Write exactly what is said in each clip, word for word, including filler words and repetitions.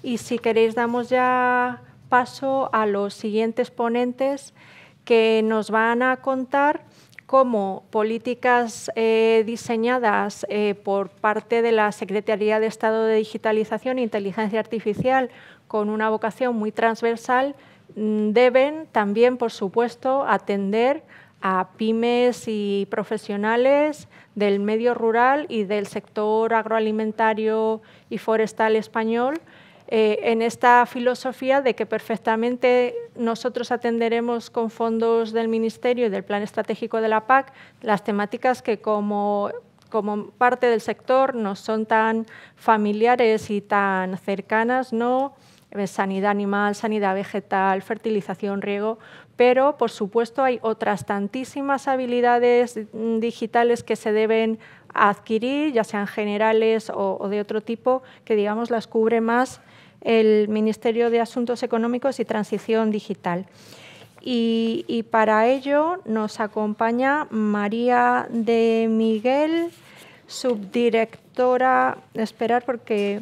y si queréis damos ya paso a los siguientes ponentes que nos van a contar cómo políticas eh, diseñadas eh, por parte de la Secretaría de Estado de Digitalización e Inteligencia Artificial con una vocación muy transversal deben también, por supuesto, atender a pymes y profesionales del medio rural y del sector agroalimentario y forestal español, eh, en esta filosofía de que perfectamente nosotros atenderemos con fondos del Ministerio y del Plan Estratégico de la P A C las temáticas que como, como parte del sector nos son tan familiares y tan cercanas, ¿no? Sanidad animal, sanidad vegetal, fertilización, riego, pero, por supuesto, hay otras tantísimas habilidades digitales que se deben adquirir, ya sean generales o, o de otro tipo, que, digamos, las cubre más el Ministerio de Asuntos Económicos y Transición Digital. Y, y para ello nos acompaña María de Miguel, subdirectora, esperar porque...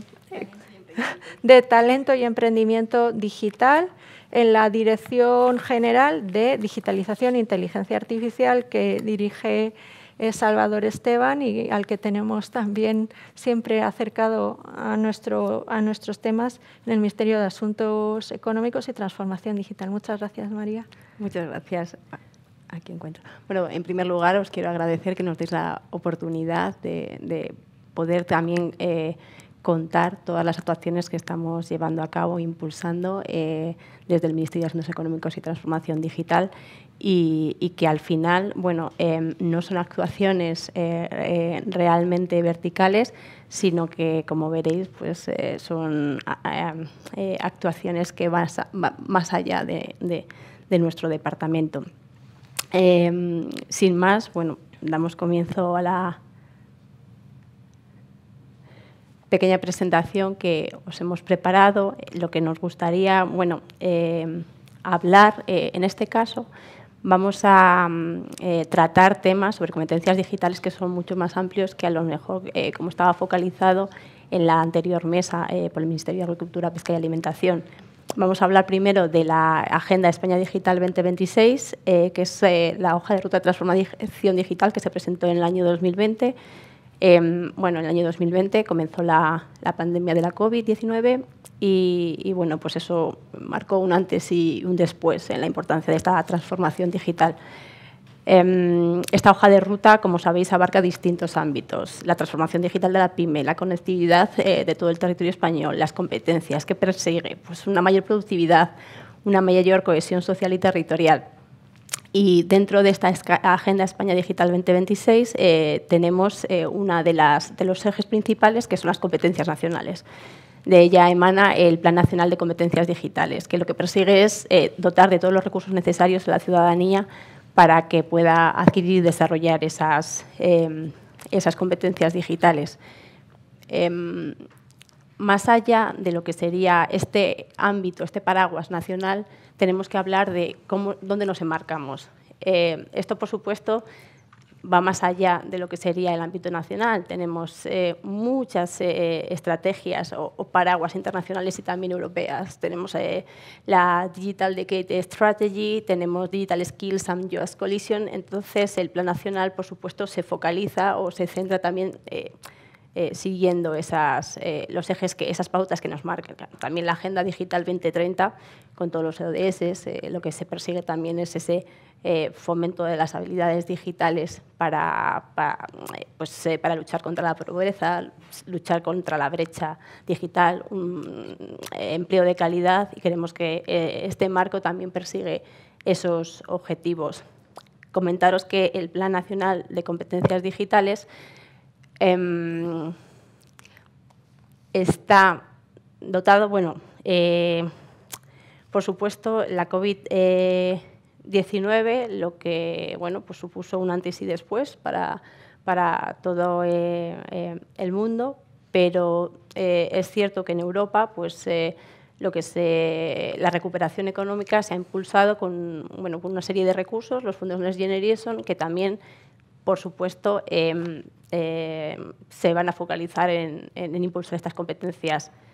de Talento y Emprendimiento Digital en la Dirección General de Digitalización e Inteligencia Artificial que dirige Salvador Esteban y al que tenemos también siempre acercado a, nuestro, a nuestros temas en el Ministerio de Asuntos Económicos y Transformación Digital. Muchas gracias, María. Muchas gracias. Aquí encuentro. Bueno, en primer lugar, os quiero agradecer que nos deis la oportunidad de, de poder también eh, contar todas las actuaciones que estamos llevando a cabo, impulsando eh, desde el Ministerio de Asuntos Económicos y Transformación Digital y, y que al final, bueno, eh, no son actuaciones eh, eh, realmente verticales, sino que, como veréis, pues eh, son eh, eh, actuaciones que van más allá de, de, de nuestro departamento. Eh, sin más, bueno, damos comienzo a la pequeña presentación que os hemos preparado. Lo que nos gustaría, bueno, eh, hablar, eh, en este caso, vamos a eh, tratar temas sobre competencias digitales que son mucho más amplios que a lo mejor, eh, como estaba focalizado en la anterior mesa eh, por el Ministerio de Agricultura, Pesca y Alimentación. Vamos a hablar primero de la Agenda España Digital veinte veintiséis, eh, que es eh, la hoja de ruta de transformación digital que se presentó en el año dos mil veinte. Eh, bueno, en el año dos mil veinte comenzó la, la pandemia de la COVID diecinueve y, y, bueno, pues eso marcó un antes y un después en la importancia de esta transformación digital. Eh, esta hoja de ruta, como sabéis, abarca distintos ámbitos. La transformación digital de la pyme, la conectividad eh, de todo el territorio español, las competencias que persigue, pues una mayor productividad, una mayor cohesión social y territorial. Y dentro de esta Agenda España Digital veinte veintiséis eh, tenemos eh, una de, las, de los ejes principales, que son las competencias nacionales. De ella emana el Plan Nacional de Competencias Digitales, que lo que persigue es eh, dotar de todos los recursos necesarios a la ciudadanía para que pueda adquirir y desarrollar esas, eh, esas competencias digitales. Eh, más allá de lo que sería este ámbito, este paraguas nacional, tenemos que hablar de cómo, dónde nos enmarcamos. Eh, esto, por supuesto, va más allá de lo que sería el ámbito nacional. Tenemos eh, muchas eh, estrategias o, o paraguas internacionales y también europeas. Tenemos eh, la Digital Decade Strategy, tenemos Digital Skills and Jobs Coalition. Entonces, el Plan Nacional, por supuesto, se focaliza o se centra también eh, eh, siguiendo esas, eh, los ejes, que, esas pautas que nos marcan. También la Agenda Digital veinte treinta, con todos los O D S, eh, lo que se persigue también es ese Eh, fomento de las habilidades digitales para, para, pues, eh, para luchar contra la pobreza, luchar contra la brecha digital, un eh, empleo de calidad, y queremos que eh, este marco también persigue esos objetivos. Comentaros que el Plan Nacional de Competencias Digitales eh, está dotado, bueno, eh, por supuesto, la COVID eh, diecinueve, lo que bueno, pues supuso un antes y después para, para todo eh, eh, el mundo, pero eh, es cierto que en Europa pues, eh, lo que se, la recuperación económica se ha impulsado con, bueno, con una serie de recursos, los fondos Next Generation, que también, por supuesto, eh, eh, se van a focalizar en, en, en impulsar estas competencias.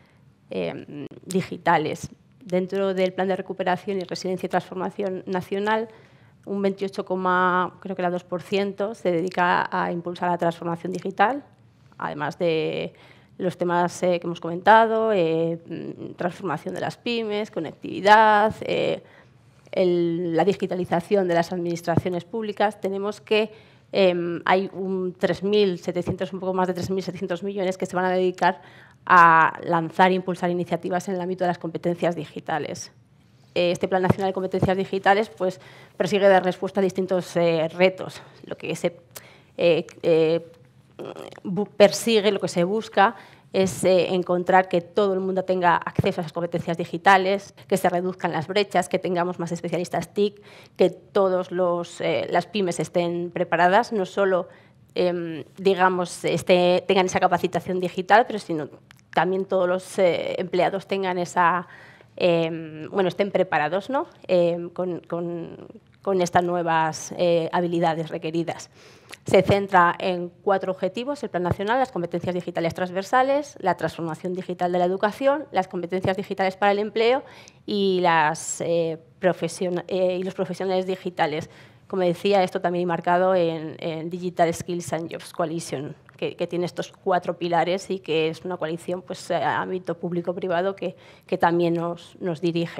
eh, digitales. Dentro del Plan de Recuperación y Resiliencia y Transformación Nacional, un veintiocho, creo que era dos por ciento se dedica a impulsar la transformación digital, además de los temas eh, que hemos comentado, eh, transformación de las pymes, conectividad, eh, el, la digitalización de las administraciones públicas. Tenemos que eh, hay un tres mil setecientos, un poco más de tres mil setecientos millones que se van a dedicar a lanzar e impulsar iniciativas en el ámbito de las competencias digitales. Este Plan Nacional de Competencias Digitales pues, persigue dar respuesta a distintos eh, retos. Lo que se eh, eh, persigue, lo que se busca es eh, encontrar que todo el mundo tenga acceso a esas competencias digitales, que se reduzcan las brechas, que tengamos más especialistas T I C, que todas eh, las pymes estén preparadas, no solo eh, digamos, este, tengan esa capacitación digital, pero sino también todos los eh, empleados tengan esa, eh, bueno, estén preparados, ¿no? eh, con, con, con estas nuevas eh, habilidades requeridas. Se centra en cuatro objetivos, el Plan Nacional, las competencias digitales transversales, la transformación digital de la educación, las competencias digitales para el empleo y, las, eh, profesion eh, y los profesionales digitales. Como decía, esto también marcado en, en Digital Skills and Jobs Coalition, que, que tiene estos cuatro pilares y que es una coalición pues, a ámbito público-privado que, que también nos, nos dirige.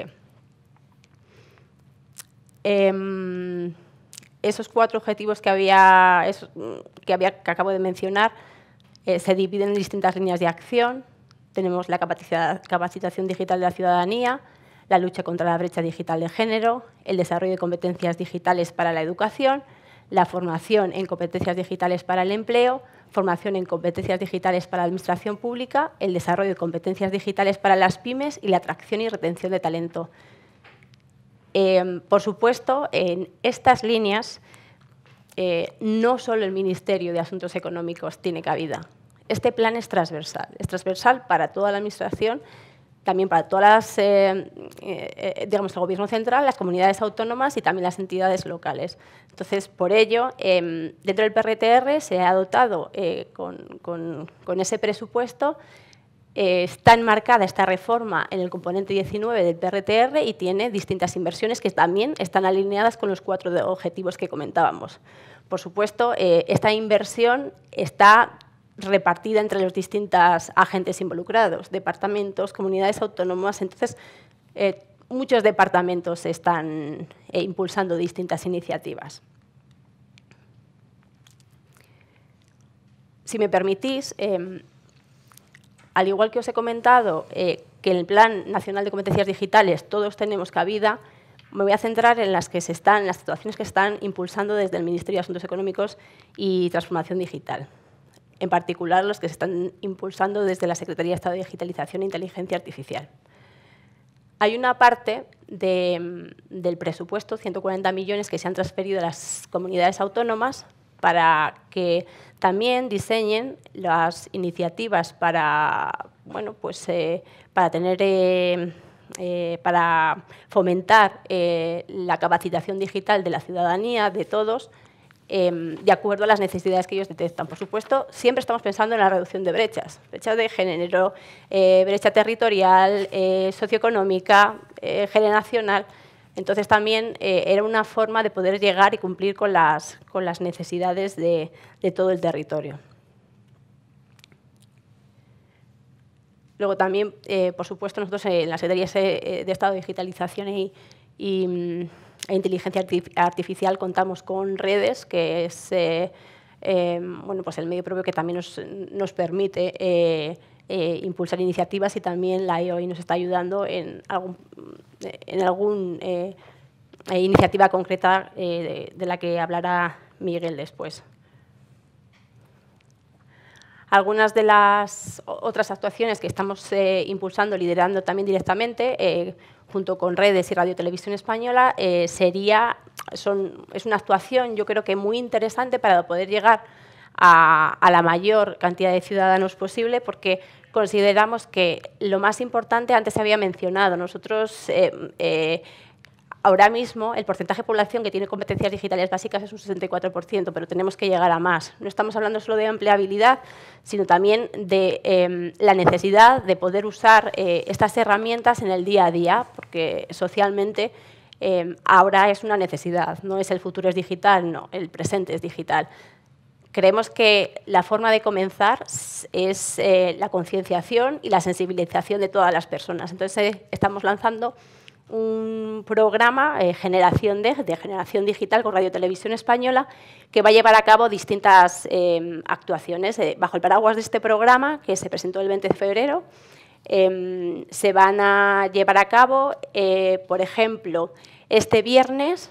Eh, esos cuatro objetivos que, había, esos, que, había, que acabo de mencionar eh, se dividen en distintas líneas de acción. Tenemos la capacitación digital de la ciudadanía, la lucha contra la brecha digital de género, el desarrollo de competencias digitales para la educación, la formación en competencias digitales para el empleo, formación en competencias digitales para la administración pública, el desarrollo de competencias digitales para las pymes y la atracción y retención de talento. Eh, por supuesto, en estas líneas eh, no solo el Ministerio de Asuntos Económicos tiene cabida. Este plan es transversal, es transversal para toda la Administración, también para todas las, eh, eh, digamos, el Gobierno central, las comunidades autónomas y también las entidades locales. Entonces, por ello, eh, dentro del P R T R se ha dotado eh, con, con, con ese presupuesto. Eh, está enmarcada esta reforma en el componente diecinueve del P R T R y tiene distintas inversiones que también están alineadas con los cuatro objetivos que comentábamos. Por supuesto, eh, esta inversión está repartida entre los distintos agentes involucrados, departamentos, comunidades autónomas. Entonces, eh, muchos departamentos están eh, impulsando distintas iniciativas. Si me permitís, eh, al igual que os he comentado eh, que en el Plan Nacional de Competencias Digitales todos tenemos cabida, me voy a centrar en las, que se están, en las situaciones que están impulsando desde el Ministerio de Asuntos Económicos y Transformación Digital. En particular, los que se están impulsando desde la Secretaría de Estado de Digitalización e Inteligencia Artificial. Hay una parte de, del presupuesto, ciento cuarenta millones, que se han transferido a las comunidades autónomas para que también diseñen las iniciativas para, bueno, pues, eh, para, tener, eh, eh, para fomentar eh, la capacitación digital de la ciudadanía, de todos, eh, de acuerdo a las necesidades que ellos detectan. Por supuesto, siempre estamos pensando en la reducción de brechas, brechas de género, eh, brecha territorial, eh, socioeconómica, eh, generacional. Entonces, también eh, era una forma de poder llegar y cumplir con las, con las necesidades de, de todo el territorio. Luego también, eh, por supuesto, nosotros en las Secretarías de Estado de Digitalización y, y e Inteligencia Artificial contamos con redes, que es eh, eh, bueno, pues el medio propio que también nos, nos permite eh, eh, impulsar iniciativas, y también la I O I nos está ayudando en algún, en algún eh, iniciativa concreta eh, de, de la que hablará Miguel después. Algunas de las otras actuaciones que estamos eh, impulsando, liderando también directamente, eh, junto con Redes y Radio Televisión Española, eh, sería, son, es una actuación, yo creo que muy interesante para poder llegar a, a la mayor cantidad de ciudadanos posible, porque consideramos que lo más importante, antes se había mencionado, nosotros eh, eh, ahora mismo el porcentaje de población que tiene competencias digitales básicas es un sesenta y cuatro por ciento, pero tenemos que llegar a más. No estamos hablando solo de empleabilidad, sino también de eh, la necesidad de poder usar eh, estas herramientas en el día a día, porque socialmente eh, ahora es una necesidad, no es el futuro es digital, no, el presente es digital. Creemos que la forma de comenzar es eh, la concienciación y la sensibilización de todas las personas. Entonces, eh, estamos lanzando un programa, eh, Generación D, de Generación Digital con Radio Televisión Española, que va a llevar a cabo distintas eh, actuaciones. Eh, bajo el paraguas de este programa, que se presentó el veinte de febrero, eh, se van a llevar a cabo, eh, por ejemplo, este viernes,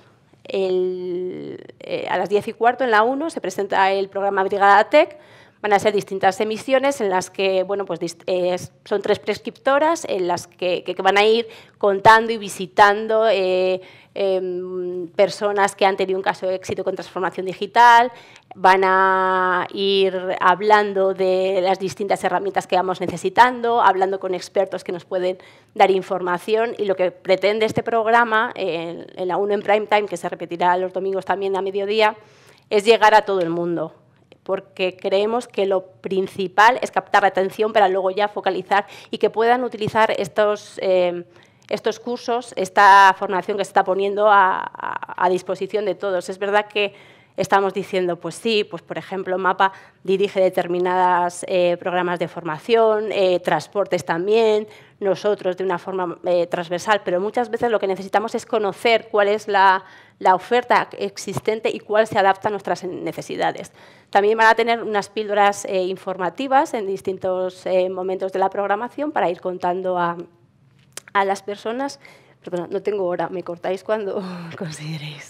el, eh, a las diez y cuarto en la uno, se presenta el programa Brigada Tech. Van a ser distintas emisiones en las que, bueno, pues, eh, son tres prescriptoras en las que, que, que van a ir contando y visitando eh, eh, personas que han tenido un caso de éxito con transformación digital, van a ir hablando de las distintas herramientas que vamos necesitando, hablando con expertos que nos pueden dar información, y lo que pretende este programa, eh, en la uno en prime time, que se repetirá los domingos también a mediodía, es llegar a todo el mundo, porque creemos que lo principal es captar la atención para luego ya focalizar y que puedan utilizar estos, eh, estos cursos, esta formación que se está poniendo a, a, a disposición de todos. Es verdad que estamos diciendo, pues sí, pues por ejemplo, MAPA dirige determinados eh, programas de formación, eh, transportes también, nosotros de una forma eh, transversal, pero muchas veces lo que necesitamos es conocer cuál es la, la oferta existente y cuál se adapta a nuestras necesidades. También van a tener unas píldoras eh, informativas en distintos eh, momentos de la programación para ir contando a, a las personas. Perdona, no tengo hora, me cortáis cuando consideréis.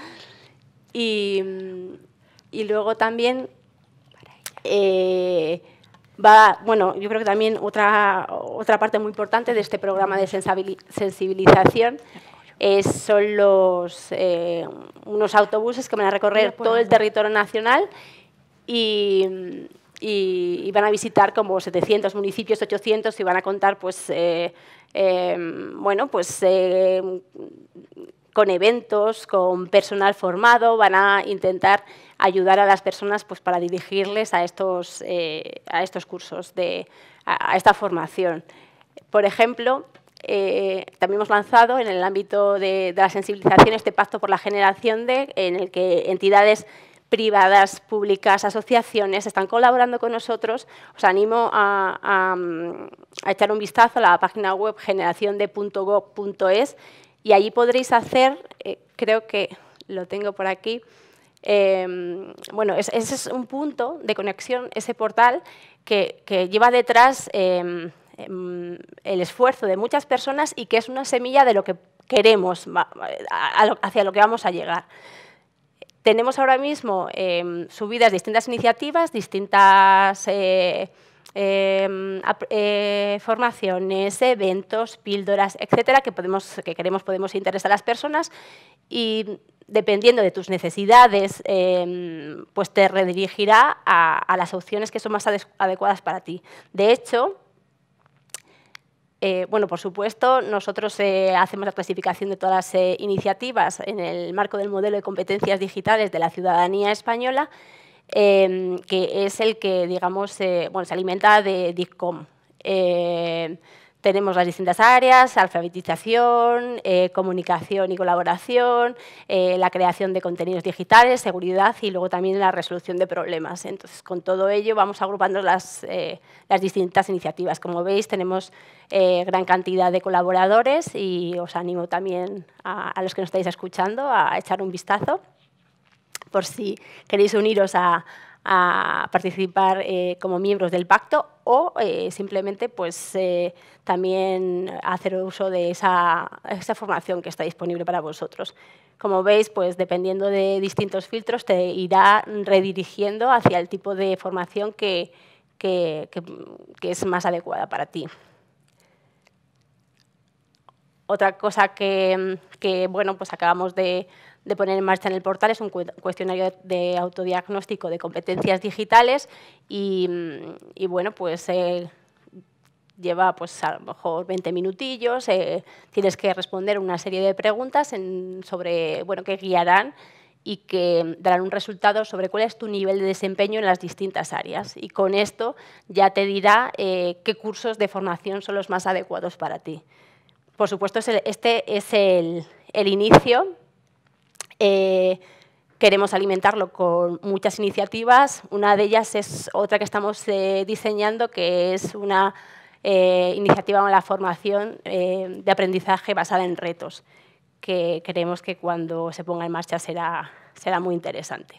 y, y luego también eh, va, bueno, yo creo que también otra, otra parte muy importante de este programa de sensibilización es, son los, eh, unos autobuses que van a recorrer todo el territorio nacional y, y, y van a visitar como setecientos municipios, ochocientos, y van a contar, pues, eh, eh, bueno, pues, eh, con eventos, con personal formado, van a intentar ayudar a las personas, pues, para dirigirles a estos, eh, a estos cursos, de, a, a esta formación. Por ejemplo, eh, también hemos lanzado en el ámbito de, de la sensibilización este pacto por la generación D, en el que entidades privadas, públicas, asociaciones están colaborando con nosotros. Os animo a, a, a echar un vistazo a la página web generación d punto gob punto es y allí podréis hacer, eh, creo que lo tengo por aquí, eh, bueno, ese es, es un punto de conexión, ese portal que, que lleva detrás eh, el esfuerzo de muchas personas y que es una semilla de lo que queremos, hacia lo que vamos a llegar. Tenemos ahora mismo eh, subidas distintas iniciativas, distintas eh, eh, eh, formaciones, eventos, píldoras, etcétera, que, podemos, que queremos podemos interesar a las personas, y dependiendo de tus necesidades, eh, pues te redirigirá a, a las opciones que son más adecuadas para ti. De hecho, Eh, bueno, por supuesto, nosotros eh, hacemos la clasificación de todas las eh, iniciativas en el marco del modelo de competencias digitales de la ciudadanía española, eh, que es el que, digamos, eh, bueno, se alimenta de DICCOM. Eh, tenemos las distintas áreas: alfabetización, eh, comunicación y colaboración, eh, la creación de contenidos digitales, seguridad y luego también la resolución de problemas. Entonces, con todo ello vamos agrupando las, eh, las distintas iniciativas. Como veis, tenemos eh, gran cantidad de colaboradores y os animo también a, a los que nos estáis escuchando a echar un vistazo por si queréis uniros a, a participar eh, como miembros del pacto o eh, simplemente, pues, eh, también hacer uso de esa, esa formación que está disponible para vosotros. Como veis, pues, dependiendo de distintos filtros, te irá redirigiendo hacia el tipo de formación que, que, que, que es más adecuada para ti. Otra cosa que, que bueno, pues acabamos de, de poner en marcha en el portal es un cuestionario de autodiagnóstico de competencias digitales y, y bueno, pues eh, lleva pues a lo mejor veinte minutillos, eh, tienes que responder una serie de preguntas en, sobre, bueno, que guiarán y que darán un resultado sobre cuál es tu nivel de desempeño en las distintas áreas. Y con esto ya te dirá eh, qué cursos de formación son los más adecuados para ti. Por supuesto, este es el, el inicio. Eh, queremos alimentarlo con muchas iniciativas. Una de ellas es otra que estamos eh, diseñando, que es una eh, iniciativa en la formación eh, de aprendizaje basada en retos, que creemos que cuando se ponga en marcha será, será muy interesante.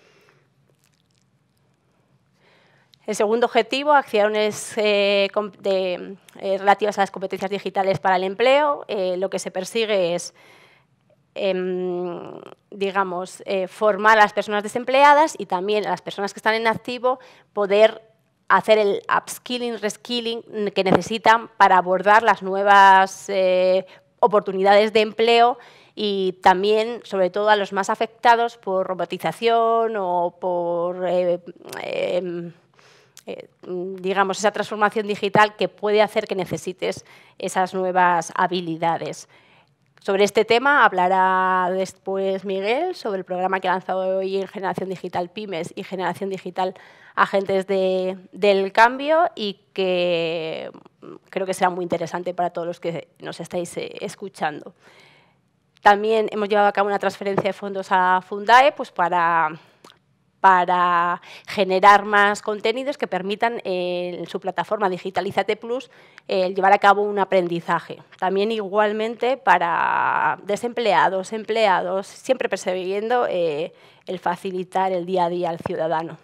El segundo objetivo, acciones eh, de, eh, relativas a las competencias digitales para el empleo. Eh, lo que se persigue es, eh, digamos, eh, formar a las personas desempleadas y también a las personas que están en activo, poder hacer el upskilling, reskilling que necesitan para abordar las nuevas eh, oportunidades de empleo y también, sobre todo, a los más afectados por robotización o por... Eh, eh, Eh, digamos, esa transformación digital que puede hacer que necesites esas nuevas habilidades. Sobre este tema hablará después Miguel, sobre el programa que ha lanzado hoy en Generación Digital Pymes y Generación Digital Agentes de, del Cambio, y que creo que será muy interesante para todos los que nos estáis eh, escuchando. También hemos llevado a cabo una transferencia de fondos a Fundae pues para... para generar más contenidos que permitan eh, en su plataforma Digitalizate Plus eh, llevar a cabo un aprendizaje. También igualmente para desempleados, empleados, siempre persiguiendo eh, el facilitar el día a día al ciudadano.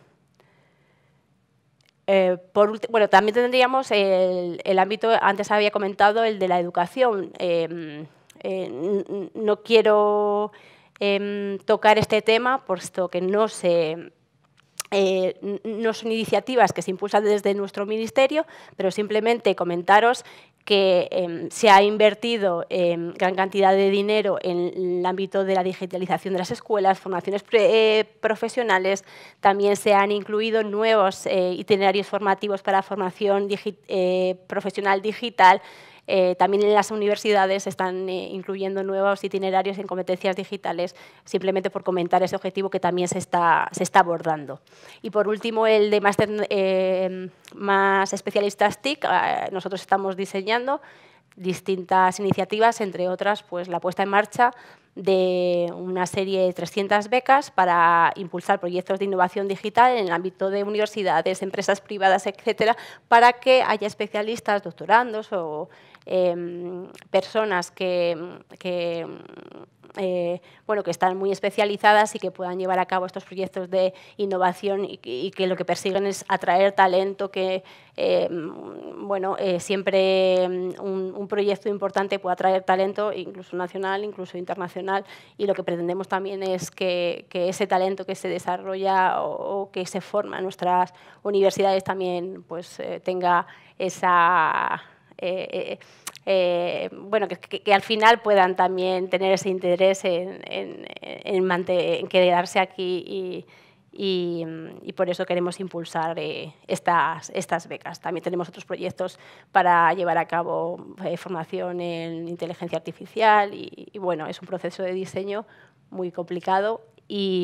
Eh, por, bueno, también tendríamos el, el ámbito, antes había comentado, el de la educación. Eh, eh, no quiero... Eh, tocar este tema, puesto que no, se, eh, no son iniciativas que se impulsan desde nuestro ministerio, pero simplemente comentaros que eh, se ha invertido eh, gran cantidad de dinero en el ámbito de la digitalización de las escuelas, formaciones pre, eh, profesionales. También se han incluido nuevos eh, itinerarios formativos para formación digi, eh, profesional digital. Eh, también en las universidades se están eh, incluyendo nuevos itinerarios en competencias digitales, simplemente por comentar ese objetivo que también se está, se está abordando. Y por último, el de máster eh, más especialistas T I C. Eh, nosotros estamos diseñando distintas iniciativas, entre otras pues, la puesta en marcha de una serie de trescientas becas para impulsar proyectos de innovación digital en el ámbito de universidades, empresas privadas, etcétera, para que haya especialistas, doctorandos o eh, personas que, que Eh, bueno, que están muy especializadas y que puedan llevar a cabo estos proyectos de innovación y que, y que lo que persiguen es atraer talento, que eh, bueno, eh, siempre un, un proyecto importante puede atraer talento, incluso nacional, incluso internacional, y lo que pretendemos también es que, que ese talento que se desarrolla o, o que se forma en nuestras universidades también pues, eh, tenga esa... Eh, eh, Eh, bueno, que, que, que al final puedan también tener ese interés en, en, en, mantener, en quedarse aquí y, y, y por eso queremos impulsar eh, estas, estas becas. También tenemos otros proyectos para llevar a cabo eh, formación en inteligencia artificial y, y bueno, es un proceso de diseño muy complicado y,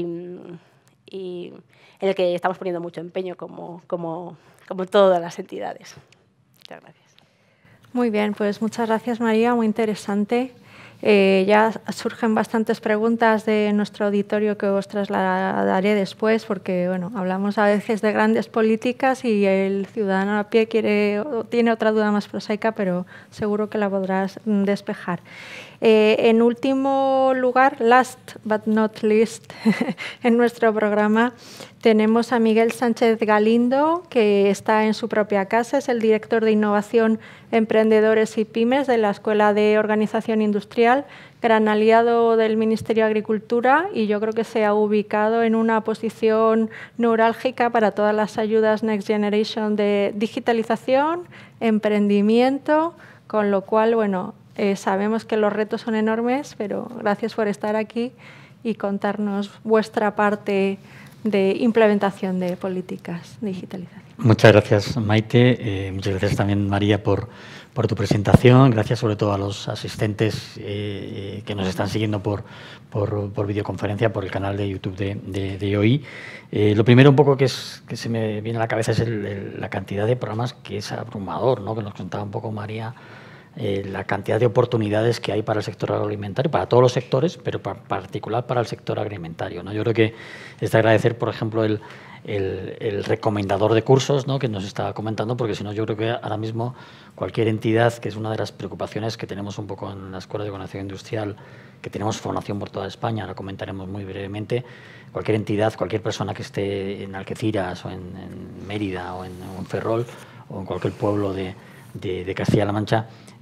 y en el que estamos poniendo mucho empeño como, como, como todas las entidades. Muchas gracias. Muy bien, pues muchas gracias, María, muy interesante. Eh, ya surgen bastantes preguntas de nuestro auditorio que os trasladaré después, porque bueno, hablamos a veces de grandes políticas y el ciudadano a pie quiere, tiene otra duda más prosaica, pero seguro que la podrás despejar. Eh, en último lugar, last but not least, en nuestro programa tenemos a Miguel Sánchez Galindo, que está en su propia casa, es el director de Innovación, Emprendedores y Pymes de la Escuela de Organización Industrial, gran aliado del Ministerio de Agricultura, y yo creo que se ha ubicado en una posición neurálgica para todas las ayudas Next Generation de digitalización, emprendimiento, con lo cual, bueno, Eh, sabemos que los retos son enormes, pero gracias por estar aquí y contarnos vuestra parte de implementación de políticas de digitalización. Muchas gracias, Maite. Eh, muchas gracias también, María, por, por tu presentación. Gracias sobre todo a los asistentes eh, que nos están siguiendo por, por, por videoconferencia, por el canal de YouTube de, de, de I O I. Eh, lo primero un poco que, es, que se me viene a la cabeza es el, el, la cantidad de programas que es abrumador, ¿no? Que nos contaba un poco María, eh, la cantidad de oportunidades que hay para el sector agroalimentario, para todos los sectores, pero en particular para el sector agroalimentario, ¿no? Yo creo que es de agradecer, por ejemplo, el El, el recomendador de cursos, ¿no?, que nos estaba comentando, porque si no yo creo que ahora mismo cualquier entidad, que es una de las preocupaciones que tenemos un poco en la Escuela de Economía Industrial, que tenemos formación por toda España, la comentaremos muy brevemente, cualquier entidad, cualquier persona que esté en Algeciras o en, en Mérida o en, en Ferrol o en cualquier pueblo de, de, de Castilla-La Mancha,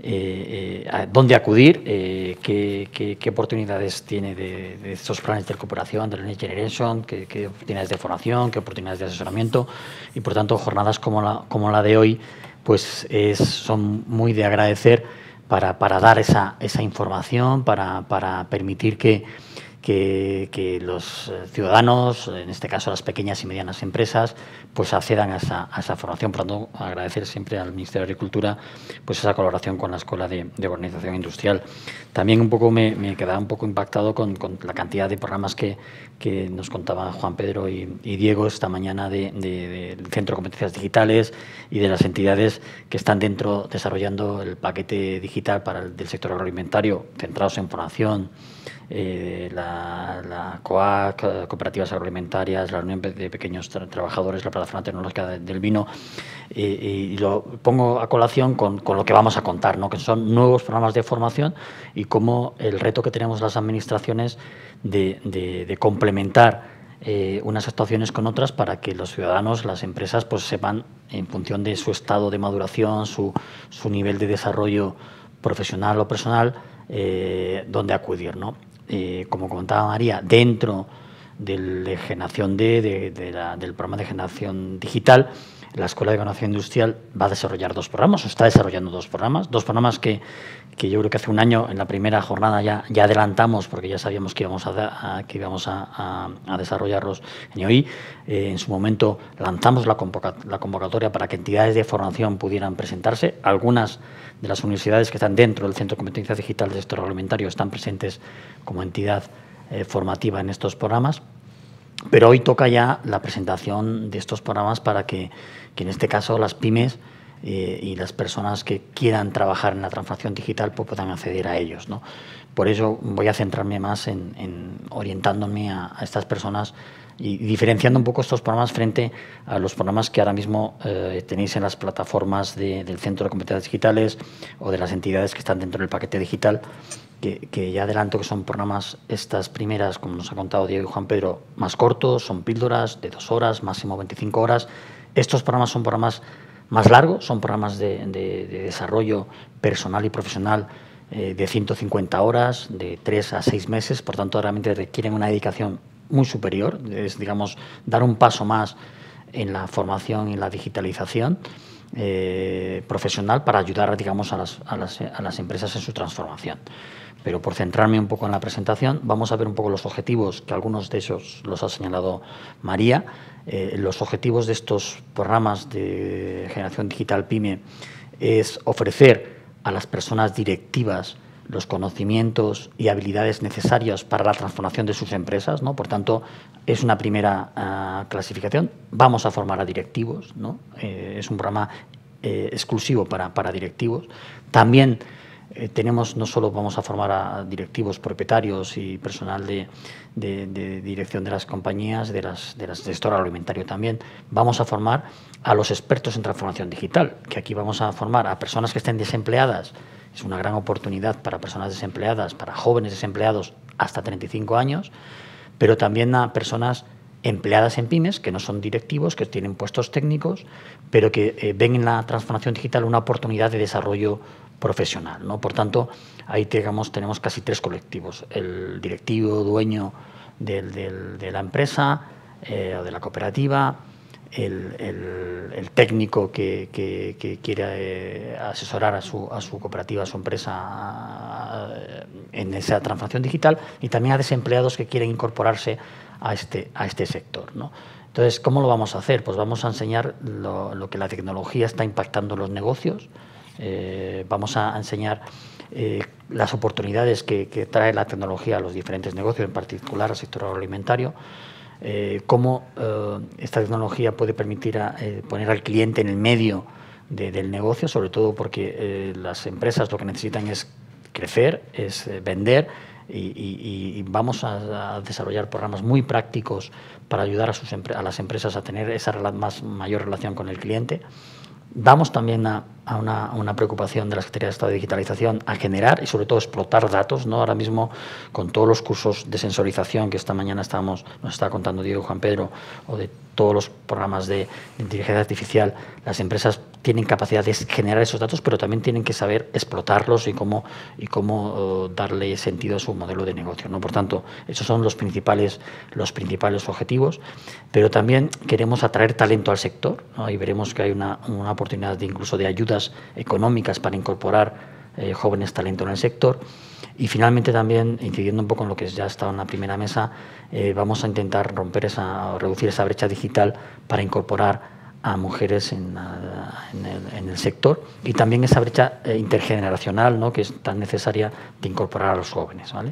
eh, eh, dónde acudir, eh, qué, qué, qué oportunidades tiene de, de estos planes de cooperación, de la Next Generation, qué, qué oportunidades de formación, qué oportunidades de asesoramiento, y por tanto jornadas como la, como la de hoy pues es, son muy de agradecer para, para dar esa, esa información, para, para permitir que, que, que los ciudadanos, en este caso las pequeñas y medianas empresas, pues accedan a esa, a esa formación. Por tanto, agradecer siempre al Ministerio de Agricultura pues esa colaboración con la Escuela de, de Organización Industrial. También un poco me, me quedaba un poco impactado con, con la cantidad de programas que, que nos contaba Juan Pedro y, y Diego esta mañana de, de, del Centro de Competencias Digitales y de las entidades que están dentro desarrollando el paquete digital para el del sector agroalimentario, centrados en formación, eh, la, la COAC, Cooperativas Agroalimentarias, la Unión de Pequeños Tra Trabajadores, la Plataforma Tecnológica de, del Vino, eh, y lo pongo a colación con, con lo que vamos a contar, ¿no?, que son nuevos programas de formación y cómo el reto que tenemos las administraciones de, de, de complementar eh, unas actuaciones con otras para que los ciudadanos, las empresas, pues sepan, en función de su estado de maduración, su, su nivel de desarrollo profesional o personal, eh, dónde acudir, ¿no? Eh, como comentaba María, dentro de la generación de, de, de la, del programa de generación digital, la Escuela de Economía Industrial va a desarrollar dos programas, o está desarrollando dos programas, dos programas que, que yo creo que hace un año, en la primera jornada, ya, ya adelantamos, porque ya sabíamos que íbamos a, a, que íbamos a, a, a desarrollarlos en I O I. Eh, en su momento lanzamos la, convoca, la convocatoria para que entidades de formación pudieran presentarse. Algunas de las universidades que están dentro del Centro de Competencia Digital del Sector Agroalimentario están presentes como entidad eh, formativa en estos programas. Pero hoy toca ya la presentación de estos programas para que, que en este caso las pymes eh, y las personas que quieran trabajar en la transformación digital pues puedan acceder a ellos, ¿no? Por eso voy a centrarme más en, en orientándome a, a estas personas y diferenciando un poco estos programas frente a los programas que ahora mismo eh, tenéis en las plataformas de, del Centro de Competencias Digitales o de las entidades que están dentro del paquete digital, que, que ya adelanto que son programas, estas primeras, como nos ha contado Diego y Juan Pedro, más cortos, son píldoras de dos horas, máximo veinticinco horas. Estos programas son programas más largos, son programas de, de, de desarrollo personal y profesional eh, de ciento cincuenta horas, de tres a seis meses, por tanto realmente requieren una dedicación muy superior, es, digamos, dar un paso más en la formación y en la digitalización eh, profesional para ayudar, digamos, a las, a, las, a las empresas en su transformación. Pero por centrarme un poco en la presentación, vamos a ver un poco los objetivos, que algunos de esos los ha señalado María. Eh, los objetivos de estos programas de generación digital PYME es ofrecer a las personas directivas los conocimientos y habilidades necesarios para la transformación de sus empresas, ¿no? Por tanto, es una primera uh, clasificación. Vamos a formar a directivos, ¿no? Eh, es un programa eh, exclusivo para, para directivos. También eh, tenemos, no solo vamos a formar a directivos, propietarios y personal de, de, de dirección de las compañías, de las, de las del sector agroalimentario también, vamos a formar a los expertos en transformación digital, que aquí vamos a formar a personas que estén desempleadas. Es una gran oportunidad para personas desempleadas, para jóvenes desempleados hasta treinta y cinco años, pero también a personas empleadas en pymes, que no son directivos, que tienen puestos técnicos, pero que eh, ven en la transformación digital una oportunidad de desarrollo profesional, ¿no? Por tanto, ahí digamos, tenemos casi tres colectivos: el directivo, dueño del, del, de la empresa eh, o de la cooperativa, El, el, el técnico que, que, que quiere eh, asesorar a su, a su cooperativa, a su empresa en esa transformación digital y también a desempleados que quieren incorporarse a este, a este sector, ¿no? Entonces, ¿cómo lo vamos a hacer? Pues vamos a enseñar lo, lo que la tecnología está impactando en los negocios, eh, vamos a enseñar eh, las oportunidades que, que trae la tecnología a los diferentes negocios, en particular al sector agroalimentario, eh, cómo eh, esta tecnología puede permitir a, eh, poner al cliente en el medio de, del negocio, sobre todo porque eh, las empresas lo que necesitan es crecer, es eh, vender, Y, y, y vamos a, a desarrollar programas muy prácticos para ayudar a, sus, a las empresas a tener esa más, mayor relación con el cliente. Damos también a, a, una, a una preocupación de la Secretaría de Estado de Digitalización a generar y sobre todo explotar datos, ¿no? Ahora mismo con todos los cursos de sensorización que esta mañana estábamos, nos está contando Diego y Juan Pedro, o de todos los programas de, de inteligencia artificial, las empresas tienen capacidad de generar esos datos, pero también tienen que saber explotarlos y cómo, y cómo uh, darle sentido a su modelo de negocio, ¿no? Por tanto, esos son los principales, los principales objetivos, pero también queremos atraer talento al sector, ¿no? Y veremos que hay una, una oportunidad de incluso de ayudas económicas para incorporar eh, jóvenes talento en el sector. Y finalmente también, incidiendo un poco en lo que ya estaba en la primera mesa, eh, vamos a intentar romper esa, reducir esa brecha digital para incorporar a mujeres en, a, en, el, en el sector y también esa brecha eh, intergeneracional, ¿no? Que es tan necesaria de incorporar a los jóvenes, ¿vale?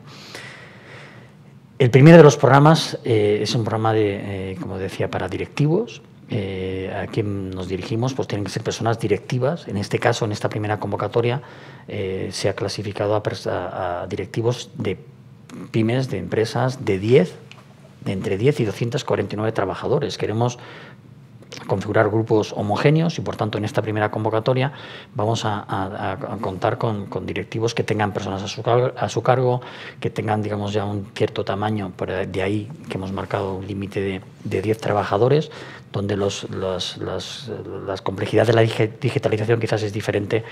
El primero de los programas eh, es un programa, de, eh, como decía, para directivos. Eh, a quien nos dirigimos pues tienen que ser personas directivas. En este caso, en esta primera convocatoria, eh, se ha clasificado a, a, a directivos de pymes, de empresas de diez, de entre diez y doscientos cuarenta y nueve trabajadores. Queremos configurar grupos homogéneos y, por tanto, en esta primera convocatoria vamos a, a, a contar con, con directivos que tengan personas a su, a su cargo, que tengan, digamos, ya un cierto tamaño, por de ahí que hemos marcado un límite de, de diez trabajadores, donde los, los, las, las complejidades de la digitalización quizás es diferente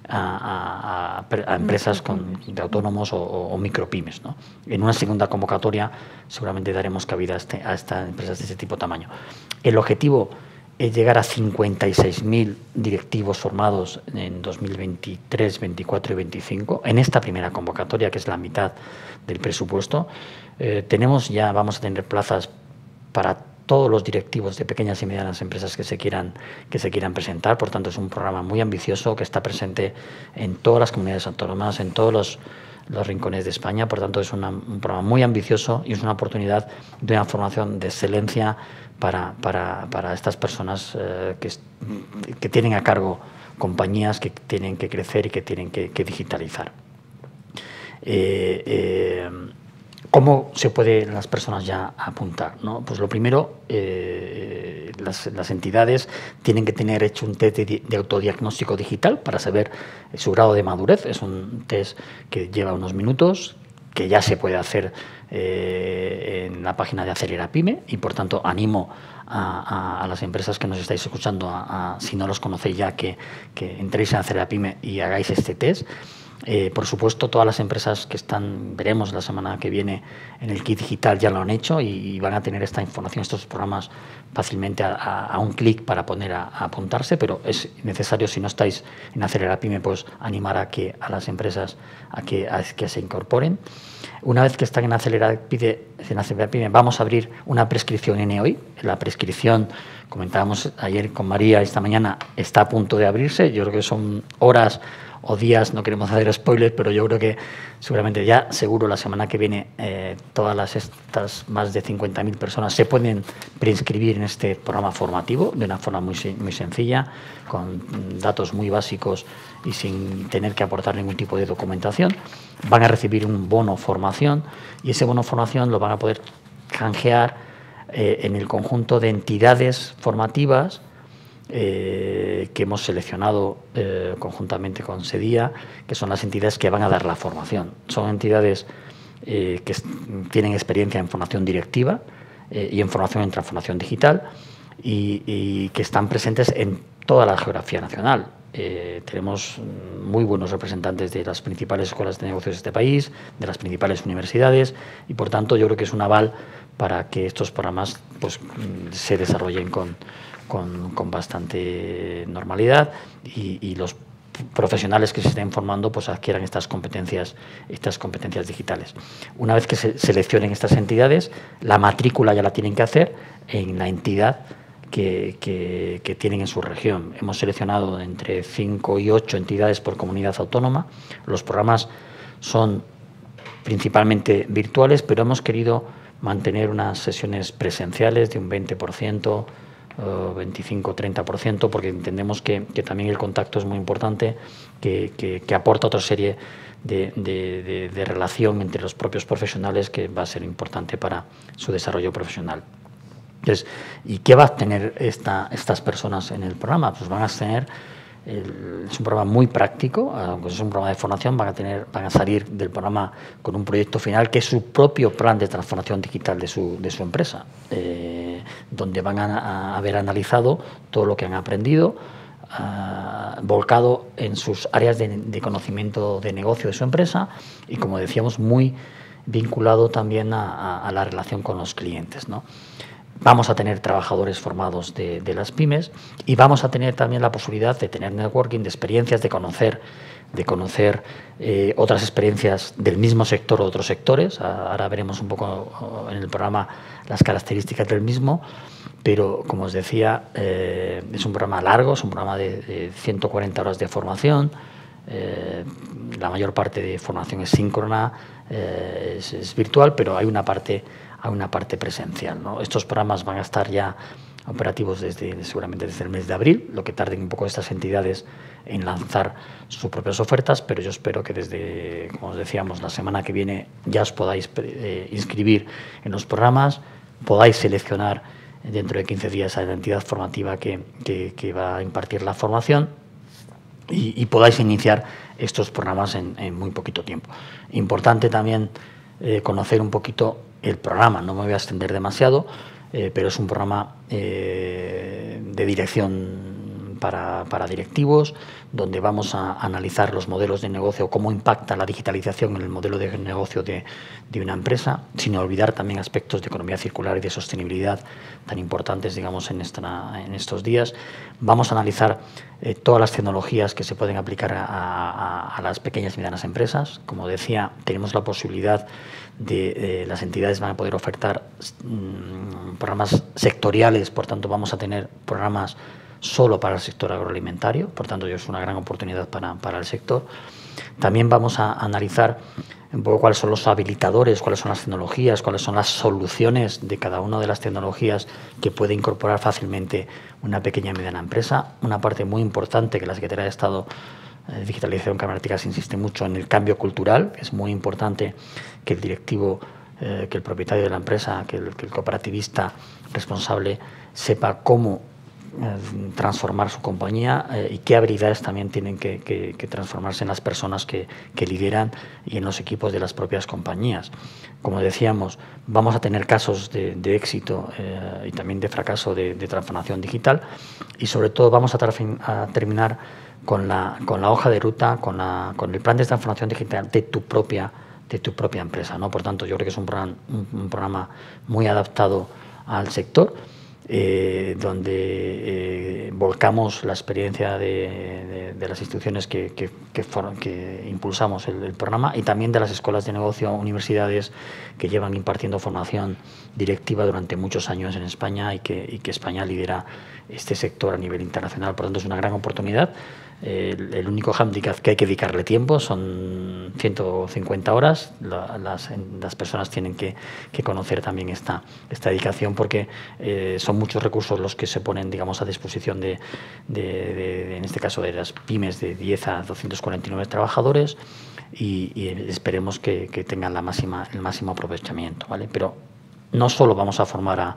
a, a, a empresas con, de autónomos o, o micropymes, ¿no? En una segunda convocatoria seguramente daremos cabida a, este, a estas empresas de ese tipo de tamaño. El objetivo es llegar a cincuenta y seis mil directivos formados en dos mil veintitrés, veinticuatro y veinticinco. En esta primera convocatoria, que es la mitad del presupuesto, eh, tenemos ya, vamos a tener plazas para todos los directivos de pequeñas y medianas empresas que se quieran que se quieran presentar. Por tanto, es un programa muy ambicioso que está presente en todas las comunidades autónomas, en todos los, los rincones de España. Por tanto, es una, un programa muy ambicioso y es una oportunidad de una formación de excelencia para, para, para estas personas eh, que, que tienen a cargo compañías que tienen que crecer y que tienen que, que digitalizar. Eh, eh, ¿Cómo se pueden las personas ya apuntar, ¿no? Pues lo primero, eh, las, las entidades tienen que tener hecho un test de, de autodiagnóstico digital para saber su grado de madurez. Es un test que lleva unos minutos, que ya se puede hacer eh, en la página de Acelera Pyme y, por tanto, animo a, a, a las empresas que nos estáis escuchando, a, a, si no los conocéis ya, que, que entréis en Acelera Pyme y hagáis este test. Eh, por supuesto, todas las empresas que están, veremos la semana que viene en el kit digital, ya lo han hecho y, y van a tener esta información, estos programas fácilmente a, a, a un clic para poner a, a apuntarse, pero es necesario, si no estáis en Acelera Pyme, pues animar a que a las empresas a que, a que se incorporen. Una vez que están en Acelera Pyme, en Acelera Pyme, vamos a abrir una prescripción N O I. La prescripción, comentábamos ayer con María, esta mañana está a punto de abrirse. Yo creo que son horas o días, no queremos hacer spoilers, pero yo creo que seguramente ya, seguro la semana que viene, eh, todas las estas más de cincuenta mil personas se pueden preinscribir en este programa formativo de una forma muy, muy sencilla, con datos muy básicos y sin tener que aportar ningún tipo de documentación. Van a recibir un bono formación y ese bono formación lo van a poder canjear eh, en el conjunto de entidades formativas Eh, que hemos seleccionado eh, conjuntamente con SEDIA, que son las entidades que van a dar la formación. Son entidades eh, que tienen experiencia en formación directiva eh, y en formación en transformación digital y, y que están presentes en toda la geografía nacional. Eh, tenemos muy buenos representantes de las principales escuelas de negocios de este país, de las principales universidades y, por tanto, yo creo que es un aval para que estos programas pues, se desarrollen con Con, con bastante normalidad y, y los profesionales que se estén formando pues adquieran estas competencias, estas competencias digitales. Una vez que se seleccionen estas entidades, la matrícula ya la tienen que hacer en la entidad que, que, que tienen en su región. Hemos seleccionado entre cinco y ocho entidades por comunidad autónoma. Los programas son principalmente virtuales, pero hemos querido mantener unas sesiones presenciales de un veinte por ciento, veinticinco a treinta por ciento, porque entendemos que, que también el contacto es muy importante, que, que, que aporta otra serie de, de, de, de relación entre los propios profesionales que va a ser importante para su desarrollo profesional. Entonces, ¿y qué va a tener esta, estas personas en el programa? Pues van a tener, el, es un programa muy práctico, aunque es un programa de formación, van a, tener, van a salir del programa con un proyecto final que es su propio plan de transformación digital de su, de su empresa, eh, donde van a, a haber analizado todo lo que han aprendido, uh, volcado en sus áreas de, de conocimiento de negocio de su empresa y, como decíamos, muy vinculado también a, a, a la relación con los clientes, ¿no? Vamos a tener trabajadores formados de, de las pymes y vamos a tener también la posibilidad de tener networking, de experiencias, de conocer, de conocer eh, otras experiencias del mismo sector o otros sectores. Ahora veremos un poco en el programa las características del mismo, pero como os decía, eh, es un programa largo, es un programa de, de ciento cuarenta horas de formación. Eh, la mayor parte de formación es síncrona, eh, es, es virtual, pero hay una parte a una parte presencial, ¿no? Estos programas van a estar ya operativos desde, seguramente desde el mes de abril, lo que tarden un poco estas entidades en lanzar sus propias ofertas, pero yo espero que desde, como os decíamos, la semana que viene ya os podáis eh, inscribir en los programas, podáis seleccionar dentro de quince días a la entidad formativa que, que, que va a impartir la formación y, y podáis iniciar estos programas en, en muy poquito tiempo. Importante también eh, conocer un poquito el programa, no me voy a extender demasiado, eh, pero es un programa eh, de dirección para, para directivos, donde vamos a analizar los modelos de negocio, cómo impacta la digitalización en el modelo de negocio de, de una empresa, sin olvidar también aspectos de economía circular y de sostenibilidad tan importantes, digamos, en, esta, en estos días. Vamos a analizar eh, todas las tecnologías que se pueden aplicar a, a, a las pequeñas y medianas empresas. Como decía, tenemos la posibilidad de eh, las entidades van a poder ofertar mmm, programas sectoriales, por tanto vamos a tener programas solo para el sector agroalimentario, por tanto es una gran oportunidad para, para el sector. También vamos a analizar un poco cuáles son los habilitadores, cuáles son las tecnologías, cuáles son las soluciones de cada una de las tecnologías que puede incorporar fácilmente una pequeña y mediana empresa. Una parte muy importante que la Secretaría de Estado de Digitalización Cámara Artigas insiste mucho en el cambio cultural. Es muy importante que el directivo, eh, que el propietario de la empresa, que el, que el cooperativista responsable sepa cómo eh, transformar su compañía eh, y qué habilidades también tienen que, que, que transformarse en las personas que, que lideran y en los equipos de las propias compañías. Como decíamos, vamos a tener casos de, de éxito eh, y también de fracaso de, de transformación digital y sobre todo vamos a, a terminar con la, con la hoja de ruta, con, la, con el plan de transformación digital de tu propia, de tu propia empresa, ¿no? Por tanto, yo creo que es un programa, un, un programa muy adaptado al sector, eh, donde eh, volcamos la experiencia de, de, de las instituciones que, que, que, for, que impulsamos el, el programa y también de las escuelas de negocio, universidades que llevan impartiendo formación directiva durante muchos años en España y que, y que España lidera este sector a nivel internacional. Por tanto, es una gran oportunidad. El, el único hándicap que hay que dedicarle tiempo son ciento cincuenta horas. La, las, las personas tienen que, que conocer también esta, esta dedicación porque eh, son muchos recursos los que se ponen, digamos, a disposición de, de, de, de, en este caso, de las pymes de diez a doscientos cuarenta y nueve trabajadores y, y esperemos que, que tengan la máxima, el máximo aprovechamiento, ¿vale? Pero no solo vamos a formar a,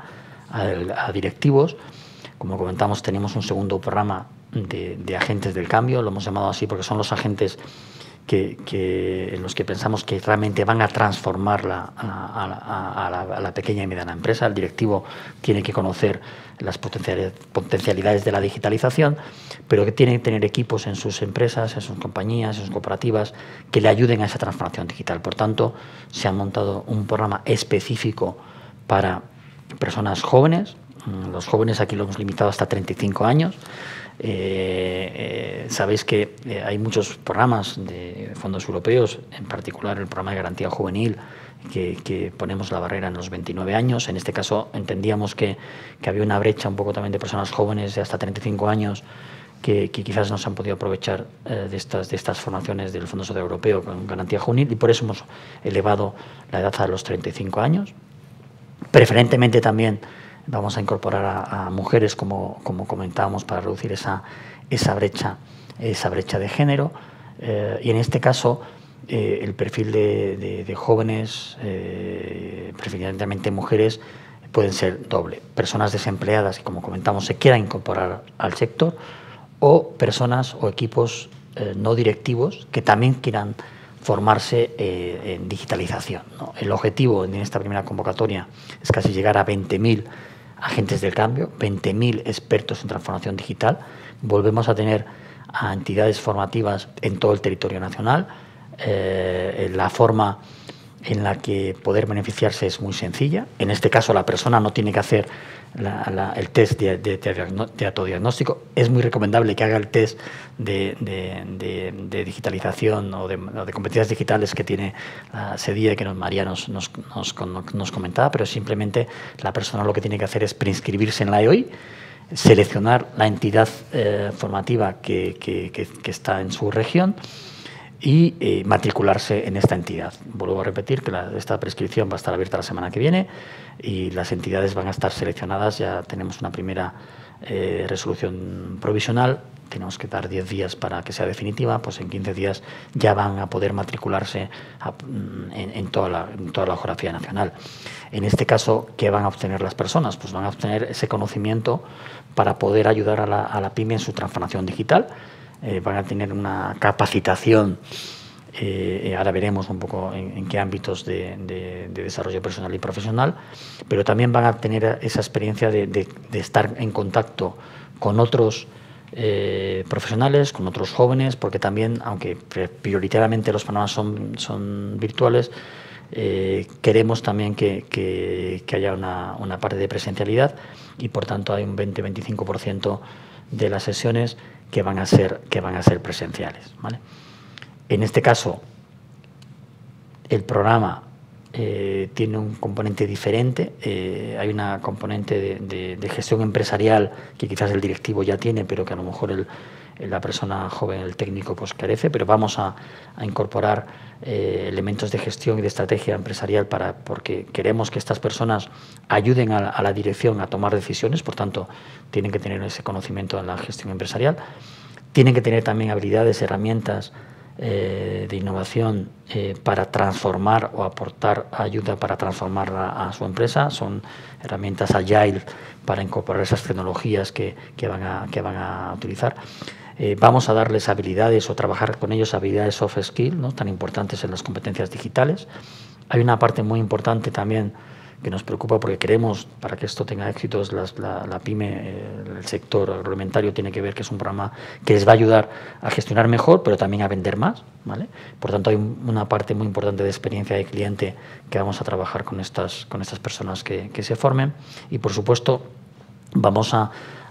a, a directivos. Como comentamos, tenemos un segundo programa de, de agentes del cambio, lo hemos llamado así porque son los agentes que, que, en los que pensamos que realmente van a transformar la, a, a, a, la, a la pequeña y mediana empresa. El directivo tiene que conocer las potencialidades de la digitalización, pero que tiene que tener equipos en sus empresas, en sus compañías, en sus cooperativas, que le ayuden a esa transformación digital. Por tanto, se ha montado un programa específico para personas jóvenes. Los jóvenes aquí lo hemos limitado hasta treinta y cinco años, Eh, eh, sabéis que eh, hay muchos programas de fondos europeos, en particular el programa de garantía juvenil, que, que ponemos la barrera en los veintinueve años. En este caso entendíamos que, que había una brecha un poco también de personas jóvenes de hasta treinta y cinco años que, que quizás no se han podido aprovechar eh, de, estas, de estas formaciones del Fondo Social Europeo con garantía juvenil, y por eso hemos elevado la edad a los treinta y cinco años. Preferentemente también vamos a incorporar a, a mujeres, como, como comentábamos, para reducir esa, esa, brecha, esa brecha de género. Eh, y en este caso, eh, el perfil de, de, de jóvenes, eh, preferentemente mujeres, pueden ser doble. Personas desempleadas que, como comentamos, se quieran incorporar al sector, o personas o equipos eh, no directivos que también quieran formarse eh, en digitalización, ¿no? El objetivo en esta primera convocatoria es casi llegar a veinte mil agentes del cambio, veinte mil expertos en transformación digital. Volvemos a tener a entidades formativas en todo el territorio nacional. Eh, la forma en la que poder beneficiarse es muy sencilla. En este caso, la persona no tiene que hacer la, la, el test de, de, de autodiagnóstico. Es muy recomendable que haga el test de, de, de, de digitalización o de, o de competencias digitales que tiene la SEDIE, que nos, María nos, nos, nos, nos comentaba, pero simplemente la persona lo que tiene que hacer es preinscribirse en la E O I, seleccionar la entidad eh, formativa que, que, que, que está en su región y eh, matricularse en esta entidad. Vuelvo a repetir que la, esta prescripción va a estar abierta la semana que viene y las entidades van a estar seleccionadas. Ya tenemos una primera eh, resolución provisional, tenemos que dar diez días para que sea definitiva, pues en quince días ya van a poder matricularse a, en, en, toda la, en toda la geografía nacional. En este caso, ¿qué van a obtener las personas? Pues van a obtener ese conocimiento para poder ayudar a la, a la pyme en su transformación digital. Eh, van a tener una capacitación, eh, ahora veremos un poco en, en qué ámbitos de, de, de desarrollo personal y profesional, pero también van a tener esa experiencia de, de, de estar en contacto con otros eh, profesionales, con otros jóvenes, porque también, aunque prioritariamente los programas son, son virtuales, eh, queremos también que, que, que haya una, una parte de presencialidad y, por tanto, hay un veinte a veinticinco por ciento de las sesiones que van a ser, que van a ser presenciales, ¿vale? En este caso, el programa eh, tiene un componente diferente. Eh, hay una componente de, de, de gestión empresarial que quizás el directivo ya tiene, pero que a lo mejor el, la persona joven, el técnico, pues carece, pero vamos a, a incorporar eh, elementos de gestión y de estrategia empresarial para, porque queremos que estas personas ayuden a, a la dirección a tomar decisiones, por tanto, tienen que tener ese conocimiento en la gestión empresarial, tienen que tener también habilidades, herramientas eh, de innovación eh, para transformar o aportar ayuda para transformar a, a su empresa. Son herramientas agile para incorporar esas tecnologías que, que, van, a, que van a utilizar. Eh, vamos a darles habilidades o trabajar con ellos habilidades soft skill, ¿no?, tan importantes en las competencias digitales. Hay una parte muy importante también que nos preocupa porque queremos, para que esto tenga éxitos, las, la, la pyme, eh, el sector agroalimentario tiene que ver que es un programa que les va a ayudar a gestionar mejor, pero también a vender más, ¿vale? Por tanto, hay un, una parte muy importante de experiencia de cliente que vamos a trabajar con estas, con estas personas que, que se formen y, por supuesto, vamos a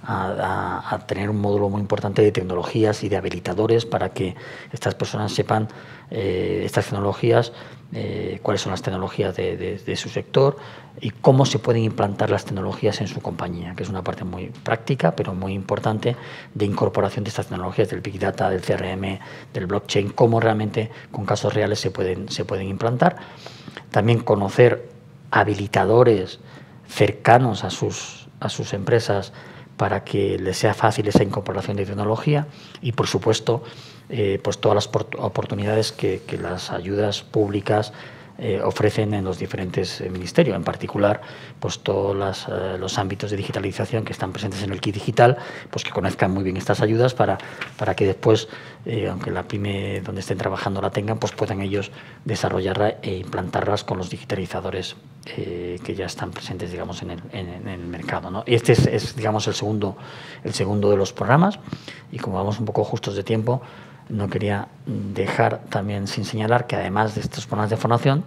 A, a tener un módulo muy importante de tecnologías y de habilitadores para que estas personas sepan eh, estas tecnologías, eh, cuáles son las tecnologías de, de, de su sector y cómo se pueden implantar las tecnologías en su compañía, que es una parte muy práctica, pero muy importante de incorporación de estas tecnologías del Big Data, del C R M, del blockchain, cómo realmente con casos reales se pueden, se pueden implantar. También conocer habilitadores cercanos a sus, a sus empresas para que les sea fácil esa incorporación de tecnología y, por supuesto, eh, pues todas las oportunidades que, que las ayudas públicas eh, ofrecen en los diferentes eh, ministerios, en particular pues todos las, eh, los ámbitos de digitalización que están presentes en el kit digital, pues que conozcan muy bien estas ayudas para, para que después, eh, aunque la pyme donde estén trabajando la tengan, pues puedan ellos desarrollarla e implantarlas con los digitalizadores eh, que ya están presentes, digamos, en el, en, en el mercado, ¿no? Y este es, es, digamos, el segundo, el segundo de los programas y como vamos un poco justos de tiempo, no quería dejar también sin señalar que además de estos programas de formación,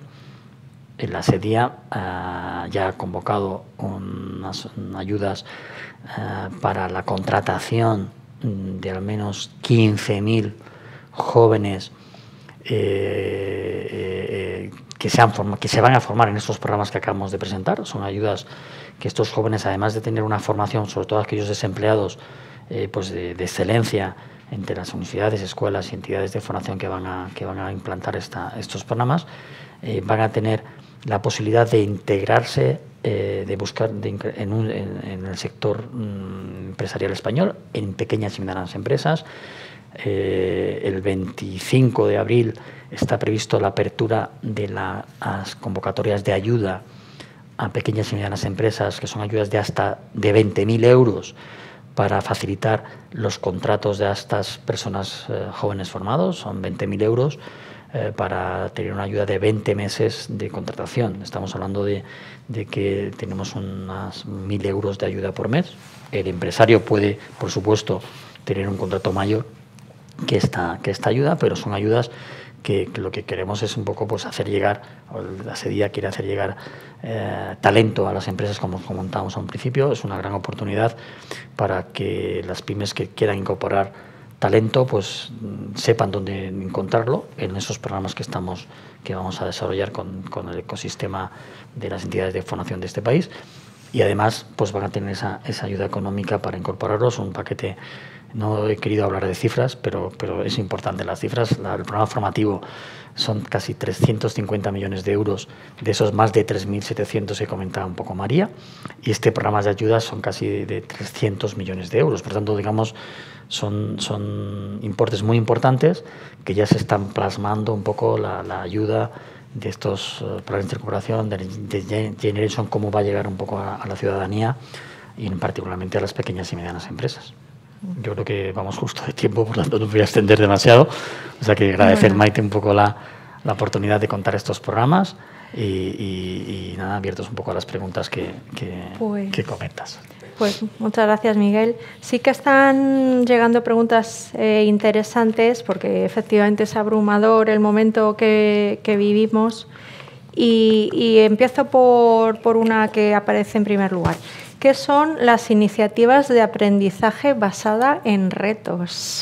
la SEDIE uh, ya ha convocado unas ayudas uh, para la contratación de al menos quince mil jóvenes eh, eh, que, se han que se van a formar en estos programas que acabamos de presentar. Son ayudas que estos jóvenes, además de tener una formación, sobre todo aquellos desempleados, eh, pues de, de excelencia entre las universidades, escuelas y entidades de formación que van a, que van a implantar esta, estos programas, eh, van a tener la posibilidad de integrarse, eh, de buscar de, en, un, en, en el sector mm, empresarial español, en pequeñas y medianas empresas. Eh, el veinticinco de abril está previsto la apertura de la, las convocatorias de ayuda a pequeñas y medianas empresas, que son ayudas de hasta de veinte mil euros para facilitar los contratos de estas personas eh, jóvenes formados. Son veinte mil euros eh, para tener una ayuda de veinte meses de contratación. Estamos hablando de, de que tenemos unas mil euros de ayuda por mes. El empresario puede, por supuesto, tener un contrato mayor que esta, que esta ayuda, pero son ayudas que, que lo que queremos es un poco pues hacer llegar, o la SEDIA quiere hacer llegar eh, talento a las empresas, como comentábamos a un principio. Es una gran oportunidad para que las pymes que quieran incorporar talento pues sepan dónde encontrarlo en esos programas que estamos que vamos a desarrollar con, con el ecosistema de las entidades de formación de este país, y además pues van a tener esa, esa ayuda económica para incorporarlos, un paquete. No he querido hablar de cifras, pero, pero es importante las cifras. La, el programa formativo son casi trescientos cincuenta millones de euros, de esos más de tres mil setecientos que comentaba un poco María, y este programa de ayudas son casi de, de trescientos millones de euros. Por tanto, digamos, son, son importes muy importantes que ya se están plasmando un poco la, la ayuda de estos uh, planes de incorporación, de, de Generation, cómo va a llegar un poco a, a la ciudadanía y en particularmente a las pequeñas y medianas empresas. Yo creo que vamos justo de tiempo, por lo tanto no voy a extender demasiado. O sea que agradecer, Maite, un poco la, la oportunidad de contar estos programas y, y, y nada, abiertos un poco a las preguntas que, que, pues, que comentas. Pues muchas gracias, Miguel. Sí que están llegando preguntas eh, interesantes, porque efectivamente es abrumador el momento que, que vivimos. Y, y empiezo por, por una que aparece en primer lugar. ¿Qué son las iniciativas de aprendizaje basada en retos?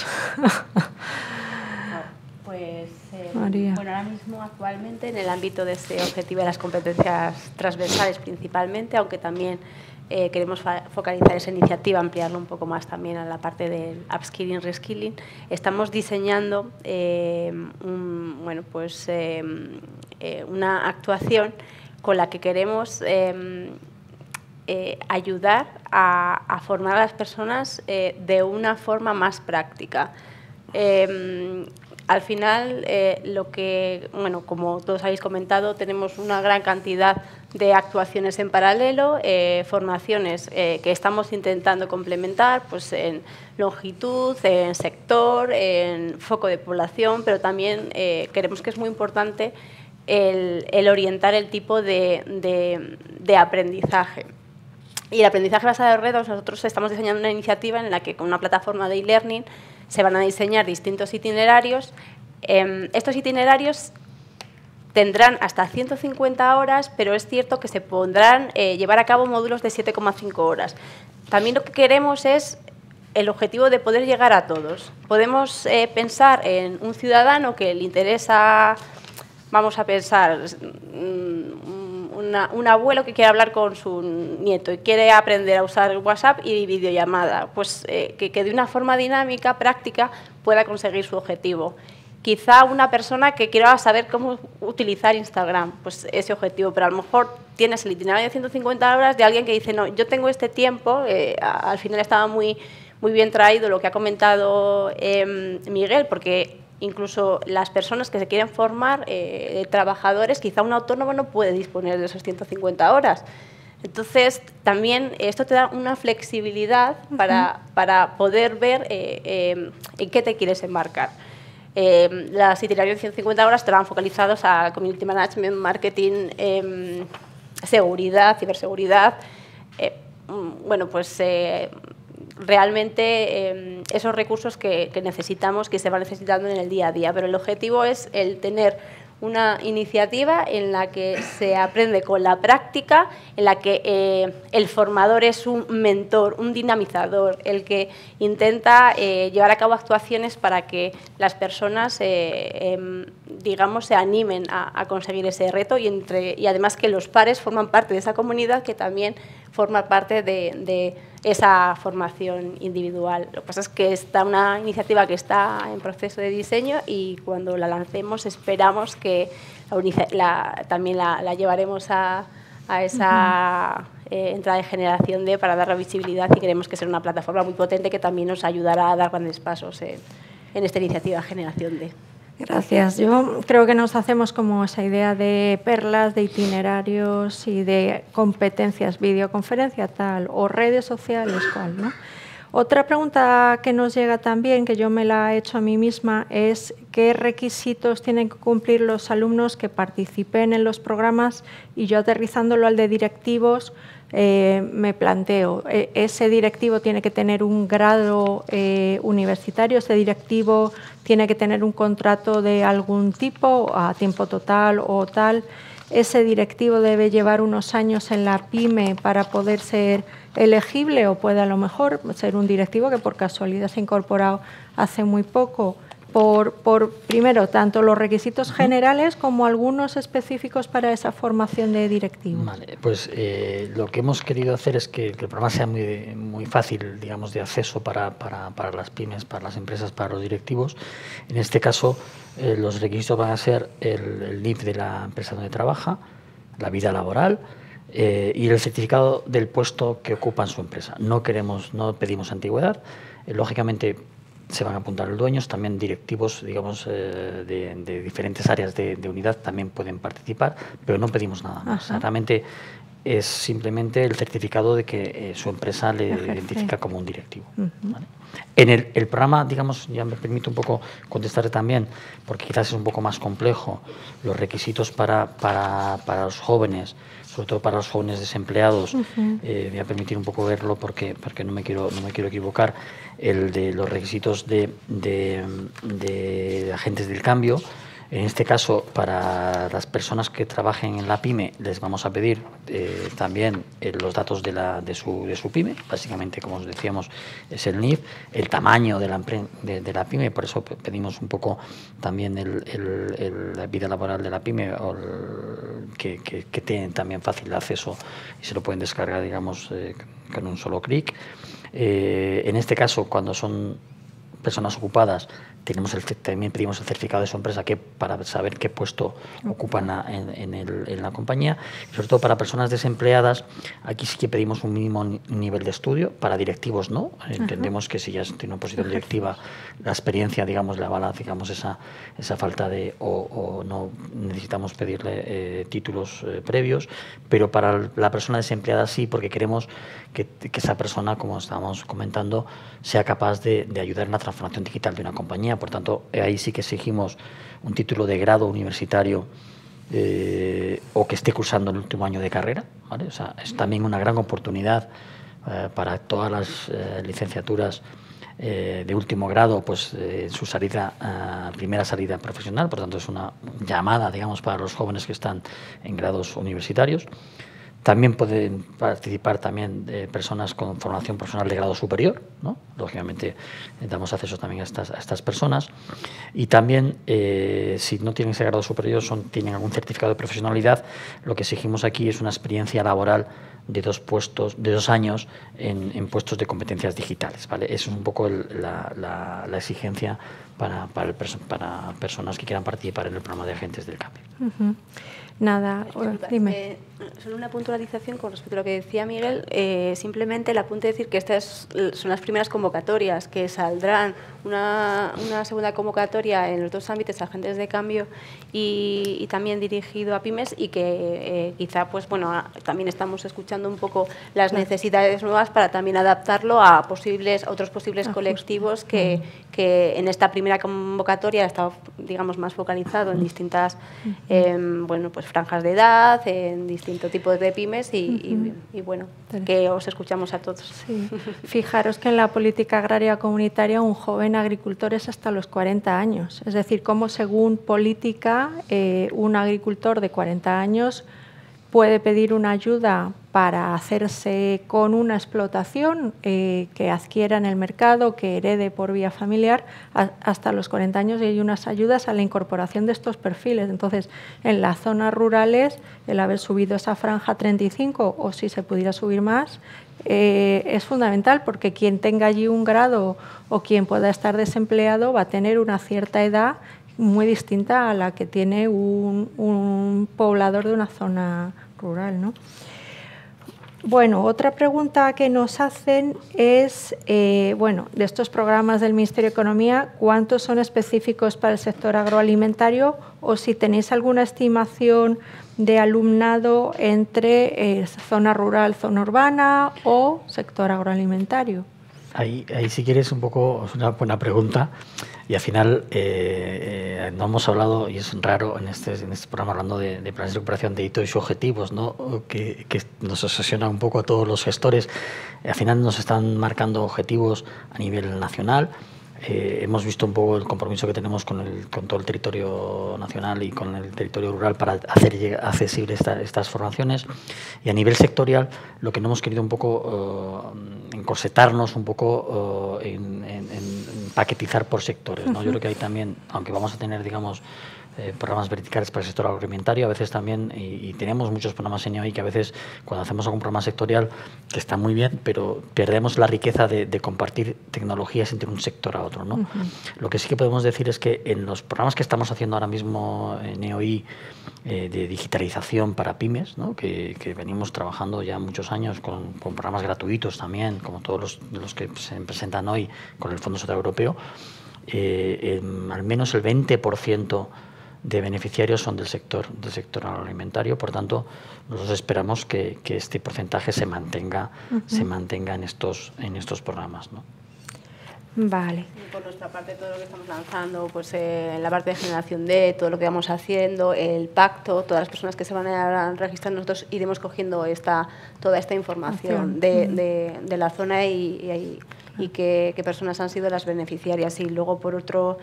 Pues, eh, María. Bueno, ahora mismo actualmente en el ámbito de este objetivo de las competencias transversales principalmente, aunque también eh, queremos focalizar esa iniciativa, ampliarlo un poco más también a la parte del upskilling, reskilling, estamos diseñando eh, un, bueno, pues, eh, eh, una actuación con la que queremos Eh, Eh, ayudar a, a formar a las personas eh, de una forma más práctica. Eh, al final, eh, lo que, bueno, como todos habéis comentado, tenemos una gran cantidad de actuaciones en paralelo, eh, formaciones eh, que estamos intentando complementar pues, en longitud, en sector, en foco de población, pero también eh, creemos que es muy importante el, el orientar el tipo de, de, de aprendizaje. Y el aprendizaje basado en retos, nosotros estamos diseñando una iniciativa en la que con una plataforma de e-learning se van a diseñar distintos itinerarios. Eh, estos itinerarios tendrán hasta ciento cincuenta horas, pero es cierto que se podrán eh, llevar a cabo módulos de siete coma cinco horas. También lo que queremos es el objetivo de poder llegar a todos. Podemos eh, pensar en un ciudadano que le interesa, vamos a pensar, Una, un abuelo que quiere hablar con su nieto y quiere aprender a usar WhatsApp y videollamada, pues eh, que, que de una forma dinámica, práctica, pueda conseguir su objetivo. Quizá una persona que quiera saber cómo utilizar Instagram, pues ese objetivo, pero a lo mejor tienes el itinerario de ciento cincuenta horas de alguien que dice, no, yo tengo este tiempo, eh, al final estaba muy, muy bien traído lo que ha comentado eh, Miguel, porque incluso las personas que se quieren formar, eh, trabajadores, quizá un autónomo no puede disponer de esas ciento cincuenta horas. Entonces, también esto te da una flexibilidad para, uh-huh. para poder ver eh, eh, en qué te quieres embarcar. Eh, las itinerarios de ciento cincuenta horas estarán focalizados a community management, marketing, eh, seguridad, ciberseguridad. Eh, bueno, pues Eh, realmente eh, esos recursos que, que necesitamos, que se van necesitando en el día a día, pero el objetivo es el tener una iniciativa en la que se aprende con la práctica, en la que eh, el formador es un mentor, un dinamizador, el que intenta eh, llevar a cabo actuaciones para que las personas, eh, eh, digamos, se animen a, a conseguir ese reto y, entre, y además que los pares forman parte de esa comunidad que también forma parte de, de esa formación individual. Lo que pasa es que está una iniciativa que está en proceso de diseño y cuando la lancemos esperamos que la, la, también la, la llevaremos a, a esa uh-huh. eh, entrada de generación D para darle visibilidad y creemos que será una plataforma muy potente que también nos ayudará a dar grandes pasos en, en esta iniciativa Generación D. Gracias. Yo creo que nos hacemos como esa idea de perlas, de itinerarios y de competencias, videoconferencia tal o redes sociales cual, ¿no? Otra pregunta que nos llega también, que yo me la he hecho a mí misma, es qué requisitos tienen que cumplir los alumnos que participen en los programas y yo aterrizándolo al de directivos, Eh, me planteo, eh, ese directivo tiene que tener un grado eh, universitario, ese directivo tiene que tener un contrato de algún tipo, a tiempo total o tal, ese directivo debe llevar unos años en la pyme para poder ser elegible o puede a lo mejor ser un directivo que por casualidad se ha incorporado hace muy poco. Por, por, primero, tanto los requisitos generales como algunos específicos para esa formación de directivos. Vale, pues eh, lo que hemos querido hacer es que, que el programa sea muy, muy fácil, digamos, de acceso para, para, para las pymes, para las empresas, para los directivos. En este caso, eh, los requisitos van a ser el, el N I F de la empresa donde trabaja, la vida laboral eh, y el certificado del puesto que ocupa en su empresa. No queremos, no pedimos antigüedad, eh, lógicamente se van a apuntar los dueños, también directivos, digamos, eh, de, de diferentes áreas de, de unidad también pueden participar, pero no pedimos nada más. Ajá. Realmente es simplemente el certificado de que eh, su empresa le Ejerce. identifica como un directivo. Uh-huh. ¿Vale? En el, el programa, digamos, ya me permito un poco contestar también, porque quizás es un poco más complejo, los requisitos para, para, para los jóvenes, sobre todo para los jóvenes desempleados, uh-huh. eh, voy a permitir un poco verlo porque, porque no me quiero, no me quiero equivocar, el de los requisitos de, de, de agentes del cambio. En este caso, para las personas que trabajen en la pyme, les vamos a pedir eh, también eh, los datos de, la, de, su, de su pyme. Básicamente, como os decíamos, es el N I F, el tamaño de la, de, de la pyme, por eso pedimos un poco también el, el, el, la vida laboral de la pyme, o el, que, que, que tienen también fácil acceso y se lo pueden descargar, digamos, eh, con un solo clic. Eh, en este caso, cuando son personas ocupadas, tenemos el, también pedimos el certificado de su empresa que para saber qué puesto ocupan a, en, en, el, en la compañía. Y sobre todo para personas desempleadas, aquí sí que pedimos un mínimo nivel de estudio, para directivos no. Entendemos Ajá. que si ya tiene una posición directiva, la experiencia, digamos, le avala, digamos, esa, esa falta de, o, o no necesitamos pedirle eh, títulos eh, previos, pero para la persona desempleada sí, porque queremos que, que esa persona, como estábamos comentando, sea capaz de, de ayudar en la transformación digital de una compañía. Por tanto, ahí sí que exigimos un título de grado universitario eh, o que esté cursando el último año de carrera, ¿vale? O sea, es también una gran oportunidad eh, para todas las eh, licenciaturas eh, de último grado, pues eh, su salida, eh, primera salida profesional. Por tanto, es una llamada, digamos, para los jóvenes que están en grados universitarios. También pueden participar también eh, personas con formación profesional de grado superior, ¿no? Lógicamente eh, damos acceso también a estas, a estas personas. Y también, eh, si no tienen ese grado superior, son, tienen algún certificado de profesionalidad, lo que exigimos aquí es una experiencia laboral de dos puestos, de dos años en, en puestos de competencias digitales, ¿vale? Eso es un poco el, la, la, la exigencia para, para, el perso para personas que quieran participar en el programa de agentes del cambio. Uh-huh. Nada, dime. Eh, solo una puntualización con respecto a lo que decía Miguel. Eh, simplemente el apunte de decir que estas son las primeras convocatorias, que saldrán una, una segunda convocatoria en los dos ámbitos, agentes de cambio y, y también dirigido a pymes, y que eh, quizá, pues bueno, también estamos escuchando un poco las necesidades nuevas para también adaptarlo a posibles, a otros posibles colectivos que, que en esta primera convocatoria ha estado, digamos, más focalizado en distintas eh, bueno, pues franjas de edad, en distintos tipos de pymes y, y, y bueno, que os escuchamos a todos. Sí. Fijaros que en la política agraria comunitaria un joven agricultor es hasta los cuarenta años. Es decir, cómo según política eh, un agricultor de cuarenta años puede pedir una ayuda para hacerse con una explotación eh, que adquiera en el mercado, que herede por vía familiar, a, hasta los cuarenta años, y hay unas ayudas a la incorporación de estos perfiles. Entonces, en las zonas rurales, el haber subido esa franja a treinta y cinco, o si se pudiera subir más, eh, es fundamental, porque quien tenga allí un grado o quien pueda estar desempleado va a tener una cierta edad muy distinta a la que tiene un, un poblador de una zona rural, ¿no? Bueno, otra pregunta que nos hacen es, eh, bueno, de estos programas del Ministerio de Economía, ¿cuántos son específicos para el sector agroalimentario? O si tenéis alguna estimación de alumnado entre eh, zona rural, zona urbana o sector agroalimentario. Ahí, ahí si quieres un poco, es una buena pregunta. Y al final eh, eh, no hemos hablado, y es raro en este, en este programa hablando de, de planes de recuperación, de hitos y objetivos, ¿no? que, que nos obsesiona un poco a todos los gestores. Al final nos están marcando objetivos a nivel nacional. Eh, hemos visto un poco el compromiso que tenemos con, el, con todo el territorio nacional y con el territorio rural para hacer accesibles esta, estas formaciones. Y a nivel sectorial, lo que no hemos querido un poco uh, encorsetarnos un poco uh, en, en, en paquetizar por sectores, ¿no? Yo creo que hay también, aunque vamos a tener, digamos, Eh, programas verticales para el sector agroalimentario, a veces también, y, y tenemos muchos programas en E O I que a veces cuando hacemos algún programa sectorial, que está muy bien, pero perdemos la riqueza de, de compartir tecnologías entre un sector a otro, ¿no? Uh-huh. Lo que sí que podemos decir es que en los programas que estamos haciendo ahora mismo en E O I eh, de digitalización para pymes, ¿no? que, que venimos trabajando ya muchos años con, con programas gratuitos también, como todos los, los que se presentan hoy con el Fondo Social Europeo, eh, eh, al menos el veinte por ciento de beneficiarios son del sector del sector agroalimentario. Por tanto, nosotros esperamos que, que este porcentaje se mantenga uh-huh. se mantenga en estos en estos programas, ¿no? Vale. Y por nuestra parte, todo lo que estamos lanzando, pues eh, la parte de generación D, todo lo que vamos haciendo, el pacto, todas las personas que se van a registrar, nosotros iremos cogiendo esta toda esta información de, de, de la zona y, y, y qué, qué personas han sido las beneficiarias. Y luego, por otro,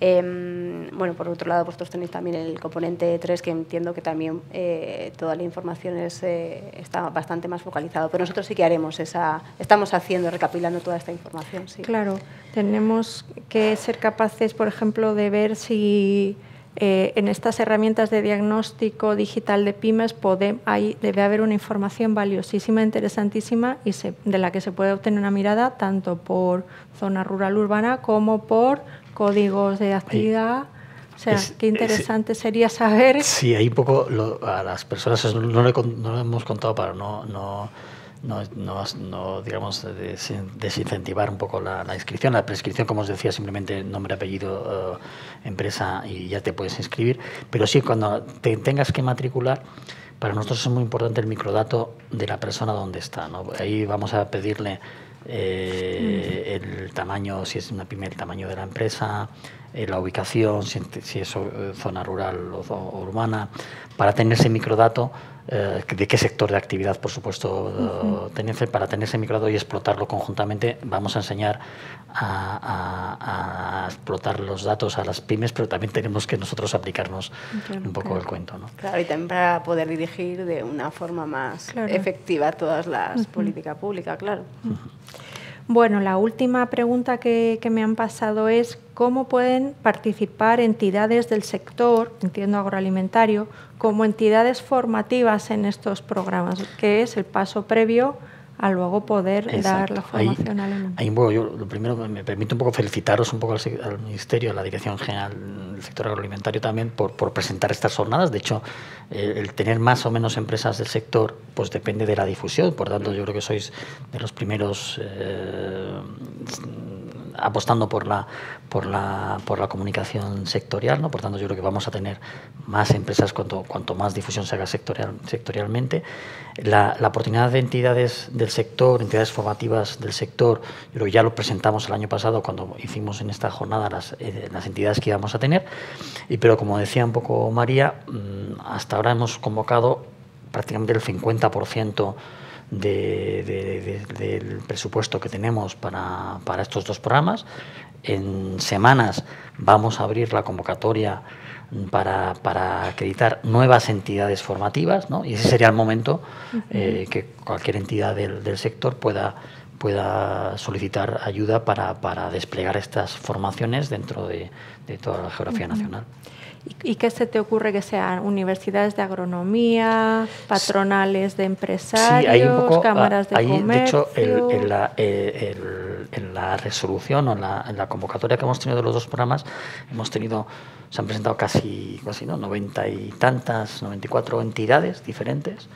eh, bueno, por otro lado, vosotros tenéis también el componente tres, que entiendo que también eh, toda la información es, eh, está bastante más focalizado. Pero nosotros sí que haremos esa, estamos haciendo, recapitulando toda esta información. Sí. Claro. Tenemos que ser capaces, por ejemplo, de ver si eh, en estas herramientas de diagnóstico digital de pymes pode, hay, debe haber una información valiosísima, interesantísima y se, de la que se puede obtener una mirada tanto por zona rural urbana como por códigos de actividad. O sea, es, qué interesante es, sería saber. Sí, hay un poco lo, a las personas, no, no, le, no lo hemos contado para no... no No, no, no digamos, des, desincentivar un poco la, la inscripción. La prescripción, como os decía, simplemente nombre, apellido, uh, empresa y ya te puedes inscribir. Pero sí, cuando te tengas que matricular, para nosotros es muy importante el microdato de la persona donde está, ¿no? Ahí vamos a pedirle eh, el tamaño, si es una pyme, el tamaño de la empresa, eh, la ubicación, si, si es zona rural o, o urbana, para tener ese microdato. Eh, de qué sector de actividad, por supuesto, uh-huh. tener, para tener ese microdato y explotarlo conjuntamente. Vamos a enseñar a, a, a explotar los datos a las pymes, pero también tenemos que nosotros aplicarnos claro, un poco claro. el cuento, ¿no? Claro, y también para poder dirigir de una forma más claro. efectiva todas las uh-huh. políticas públicas, claro. Uh-huh. Bueno, la última pregunta que, que me han pasado es cómo pueden participar entidades del sector, entiendo agroalimentario, como entidades formativas en estos programas, que es el paso previo a luego poder Exacto. dar la formación ahí, al alumno. Ahí, bueno, yo lo primero me permite un poco felicitaros un poco al, al Ministerio, a la Dirección General del Sector Agroalimentario también por, por presentar estas jornadas. De hecho, eh, el tener más o menos empresas del sector pues depende de la difusión. Por tanto, yo creo que sois de los primeros eh, apostando por la, por la, por la comunicación sectorial, ¿no? Por tanto, yo creo que vamos a tener más empresas cuanto, cuanto más difusión se haga sectorial, sectorialmente. La, la oportunidad de entidades del sector, entidades formativas del sector, yo creo que ya lo presentamos el año pasado cuando hicimos en esta jornada las, eh, las entidades que íbamos a tener. Y, pero como decía un poco María, hasta ahora hemos convocado prácticamente el cincuenta por ciento de, de, de, del presupuesto que tenemos para, para estos dos programas. En semanas vamos a abrir la convocatoria para, para acreditar nuevas entidades formativas, ¿no? Y ese sería el momento eh, que cualquier entidad del, del sector pueda, pueda solicitar ayuda para, para desplegar estas formaciones dentro de, de toda la geografía nacional. ¿Y qué se te ocurre que sean? ¿Universidades de agronomía, patronales de empresarios, sí, hay un poco, cámaras de ahí, comercio? De hecho, el, en, la, el, en la resolución o en la, en la convocatoria que hemos tenido de los dos programas, hemos tenido, se han presentado casi, casi ¿no? noventa y tantas, noventa y cuatro entidades diferentes.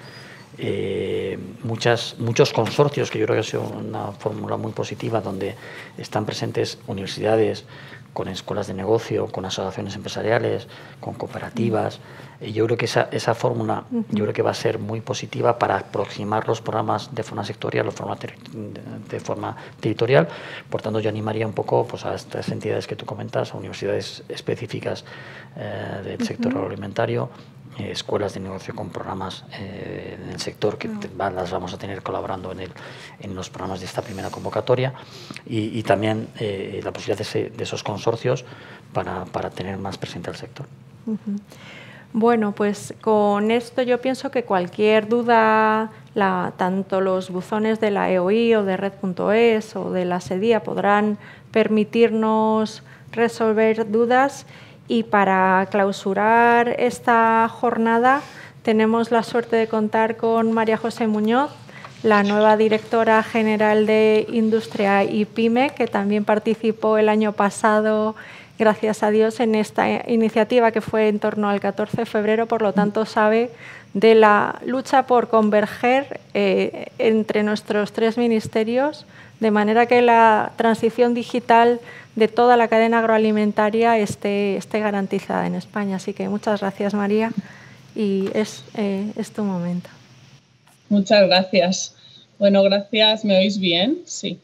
Eh, muchas, muchos consorcios, que yo creo que ha sido una fórmula muy positiva, donde están presentes universidades con escuelas de negocio, con asociaciones empresariales, con cooperativas. Y yo creo que esa, esa fórmula uh-huh. yo creo que va a ser muy positiva para aproximar los programas de forma sectorial o forma ter de forma territorial. Por tanto, yo animaría un poco pues, a estas entidades que tú comentas, a universidades específicas eh, del uh-huh. sector agroalimentario, eh, escuelas de negocio con programas eh, en el sector que uh-huh. te, va, las vamos a tener colaborando en, el, en los programas de esta primera convocatoria y, y también eh, la posibilidad de, ese, de esos consorcios para, para tener más presente al sector. Uh-huh. Bueno, pues con esto yo pienso que cualquier duda, la, tanto los buzones de la E O I o de red punto es o de la SEDIA podrán permitirnos resolver dudas. Y para clausurar esta jornada tenemos la suerte de contar con María José Muñoz, la nueva directora general de Industria y Pyme, que también participó el año pasado, gracias a Dios, en esta iniciativa que fue en torno al catorce de febrero, por lo tanto sabe de la lucha por converger eh, entre nuestros tres ministerios, de manera que la transición digital de toda la cadena agroalimentaria esté, esté garantizada en España. Así que muchas gracias, María, y es, eh, es tu momento. Muchas gracias. Bueno, gracias. ¿Me oís bien? Sí.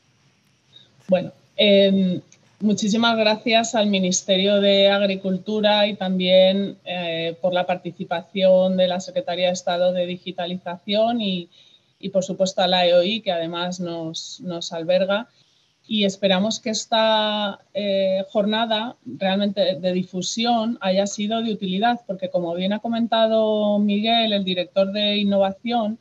Bueno, eh, muchísimas gracias al Ministerio de Agricultura y también eh, por la participación de la Secretaría de Estado de Digitalización y, y por supuesto, a la E O I, que además nos, nos alberga. Y esperamos que esta eh, jornada realmente de difusión haya sido de utilidad, porque como bien ha comentado Miguel, el director de innovación,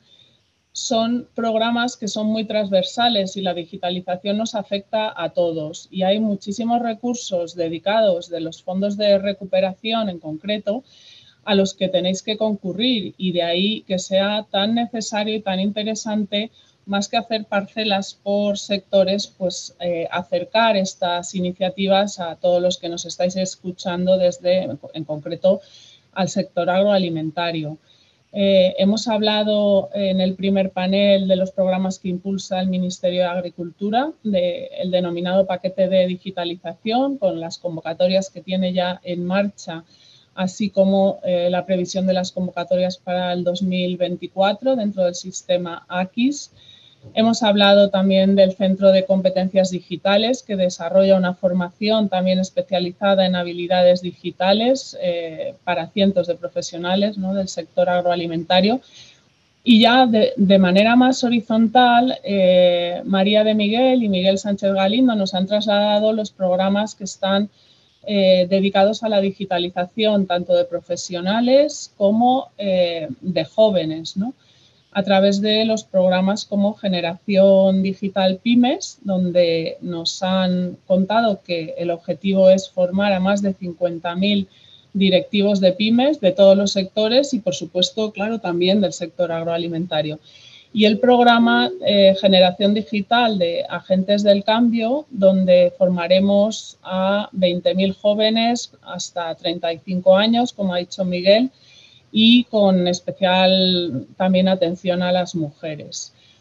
son programas que son muy transversales y la digitalización nos afecta a todos. Y hay muchísimos recursos dedicados de los fondos de recuperación en concreto a los que tenéis que concurrir y de ahí que sea tan necesario y tan interesante, más que hacer parcelas por sectores, pues eh, acercar estas iniciativas a todos los que nos estáis escuchando desde, en concreto, al sector agroalimentario. Eh, hemos hablado en el primer panel de los programas que impulsa el Ministerio de Agricultura, del denominado paquete de digitalización, con las convocatorias que tiene ya en marcha, así como eh, la previsión de las convocatorias para el dos mil veinticuatro dentro del sistema A Q I S. Hemos hablado también del Centro de Competencias Digitales, que desarrolla una formación también especializada en habilidades digitales eh, para cientos de profesionales, ¿no?, del sector agroalimentario. Y ya de, de manera más horizontal, eh, María de Miguel y Miguel Sánchez Galindo nos han trasladado los programas que están eh, dedicados a la digitalización, tanto de profesionales como eh, de jóvenes, ¿no?, a través de los programas como Generación Digital Pymes, donde nos han contado que el objetivo es formar a más de cincuenta mil directivos de pymes de todos los sectores y, por supuesto, claro, también del sector agroalimentario. Y el programa eh, Generación Digital de Agentes del Cambio, donde formaremos a veinte mil jóvenes hasta treinta y cinco años, como ha dicho Miguel, y con especial también atención a las mujeres.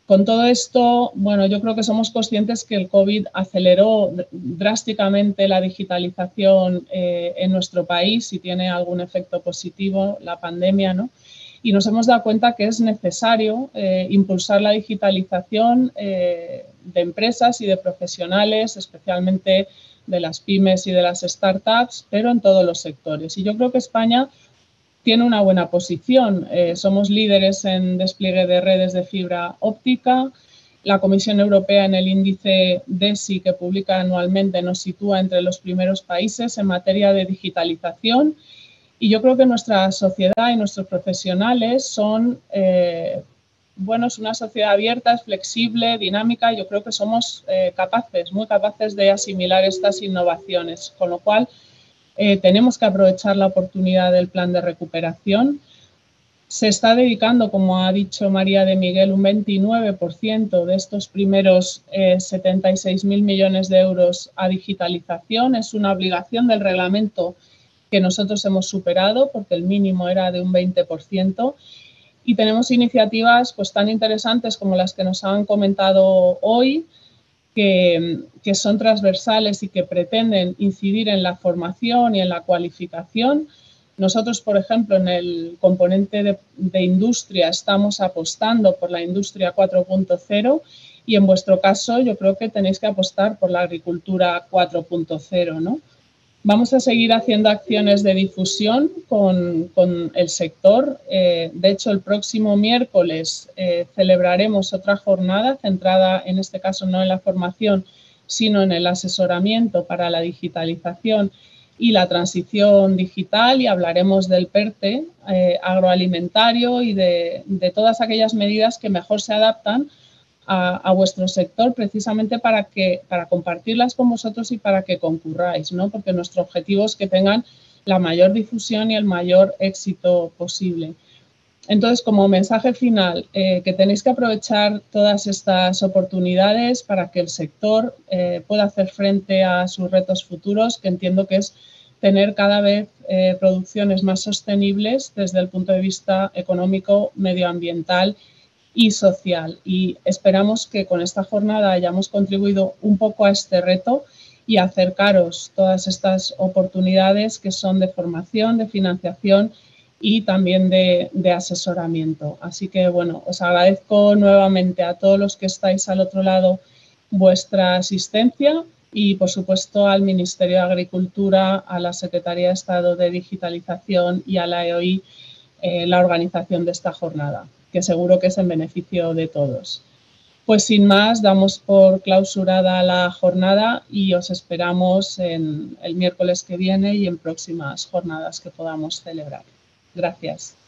Con todo esto, bueno, yo creo que somos conscientes que el COVID aceleró drásticamente la digitalización eh, en nuestro país y tiene algún efecto positivo la pandemia, ¿no? Y nos hemos dado cuenta que es necesario eh, impulsar la digitalización eh, de empresas y de profesionales, especialmente de las pymes y de las startups, pero en todos los sectores. Y yo creo que España tiene una buena posición. Eh, somos líderes en despliegue de redes de fibra óptica. La Comisión Europea en el índice D E S I que publica anualmente nos sitúa entre los primeros países en materia de digitalización. Y yo creo que nuestra sociedad y nuestros profesionales son, eh, bueno, es una sociedad abierta, es flexible, dinámica. Yo creo que somos eh, capaces, muy capaces de asimilar estas innovaciones, con lo cual Eh, tenemos que aprovechar la oportunidad del plan de recuperación. Se está dedicando, como ha dicho María de Miguel, un veintinueve por ciento de estos primeros eh, setenta y seis mil millones de euros a digitalización. Es una obligación del reglamento que nosotros hemos superado porque el mínimo era de un veinte por ciento. Y tenemos iniciativas pues, tan interesantes como las que nos han comentado hoy, Que, que son transversales y que pretenden incidir en la formación y en la cualificación. Nosotros, por ejemplo, en el componente de, de industria estamos apostando por la industria cuatro punto cero y en vuestro caso yo creo que tenéis que apostar por la agricultura cuatro punto cero, ¿no? Vamos a seguir haciendo acciones de difusión con, con el sector. Eh, de hecho, el próximo miércoles eh, celebraremos otra jornada centrada, en este caso, no en la formación, sino en el asesoramiento para la digitalización y la transición digital y hablaremos del PERTE eh, agroalimentario y de, de todas aquellas medidas que mejor se adaptan A, a vuestro sector precisamente para, que, para compartirlas con vosotros y para que concurráis, ¿no? Porque nuestro objetivo es que tengan la mayor difusión y el mayor éxito posible. Entonces, como mensaje final, eh, que tenéis que aprovechar todas estas oportunidades para que el sector eh, pueda hacer frente a sus retos futuros, que entiendo que es tener cada vez eh, producciones más sostenibles desde el punto de vista económico, medioambiental y social. Y esperamos que con esta jornada hayamos contribuido un poco a este reto y acercaros todas estas oportunidades que son de formación, de financiación y también de, de asesoramiento. Así que, bueno, os agradezco nuevamente a todos los que estáis al otro lado vuestra asistencia y, por supuesto, al Ministerio de Agricultura, a la Secretaría de Estado de Digitalización y a la E O I eh, la organización de esta jornada, que seguro que es en beneficio de todos. Pues sin más, damos por clausurada la jornada y os esperamos en el miércoles que viene y en próximas jornadas que podamos celebrar. Gracias.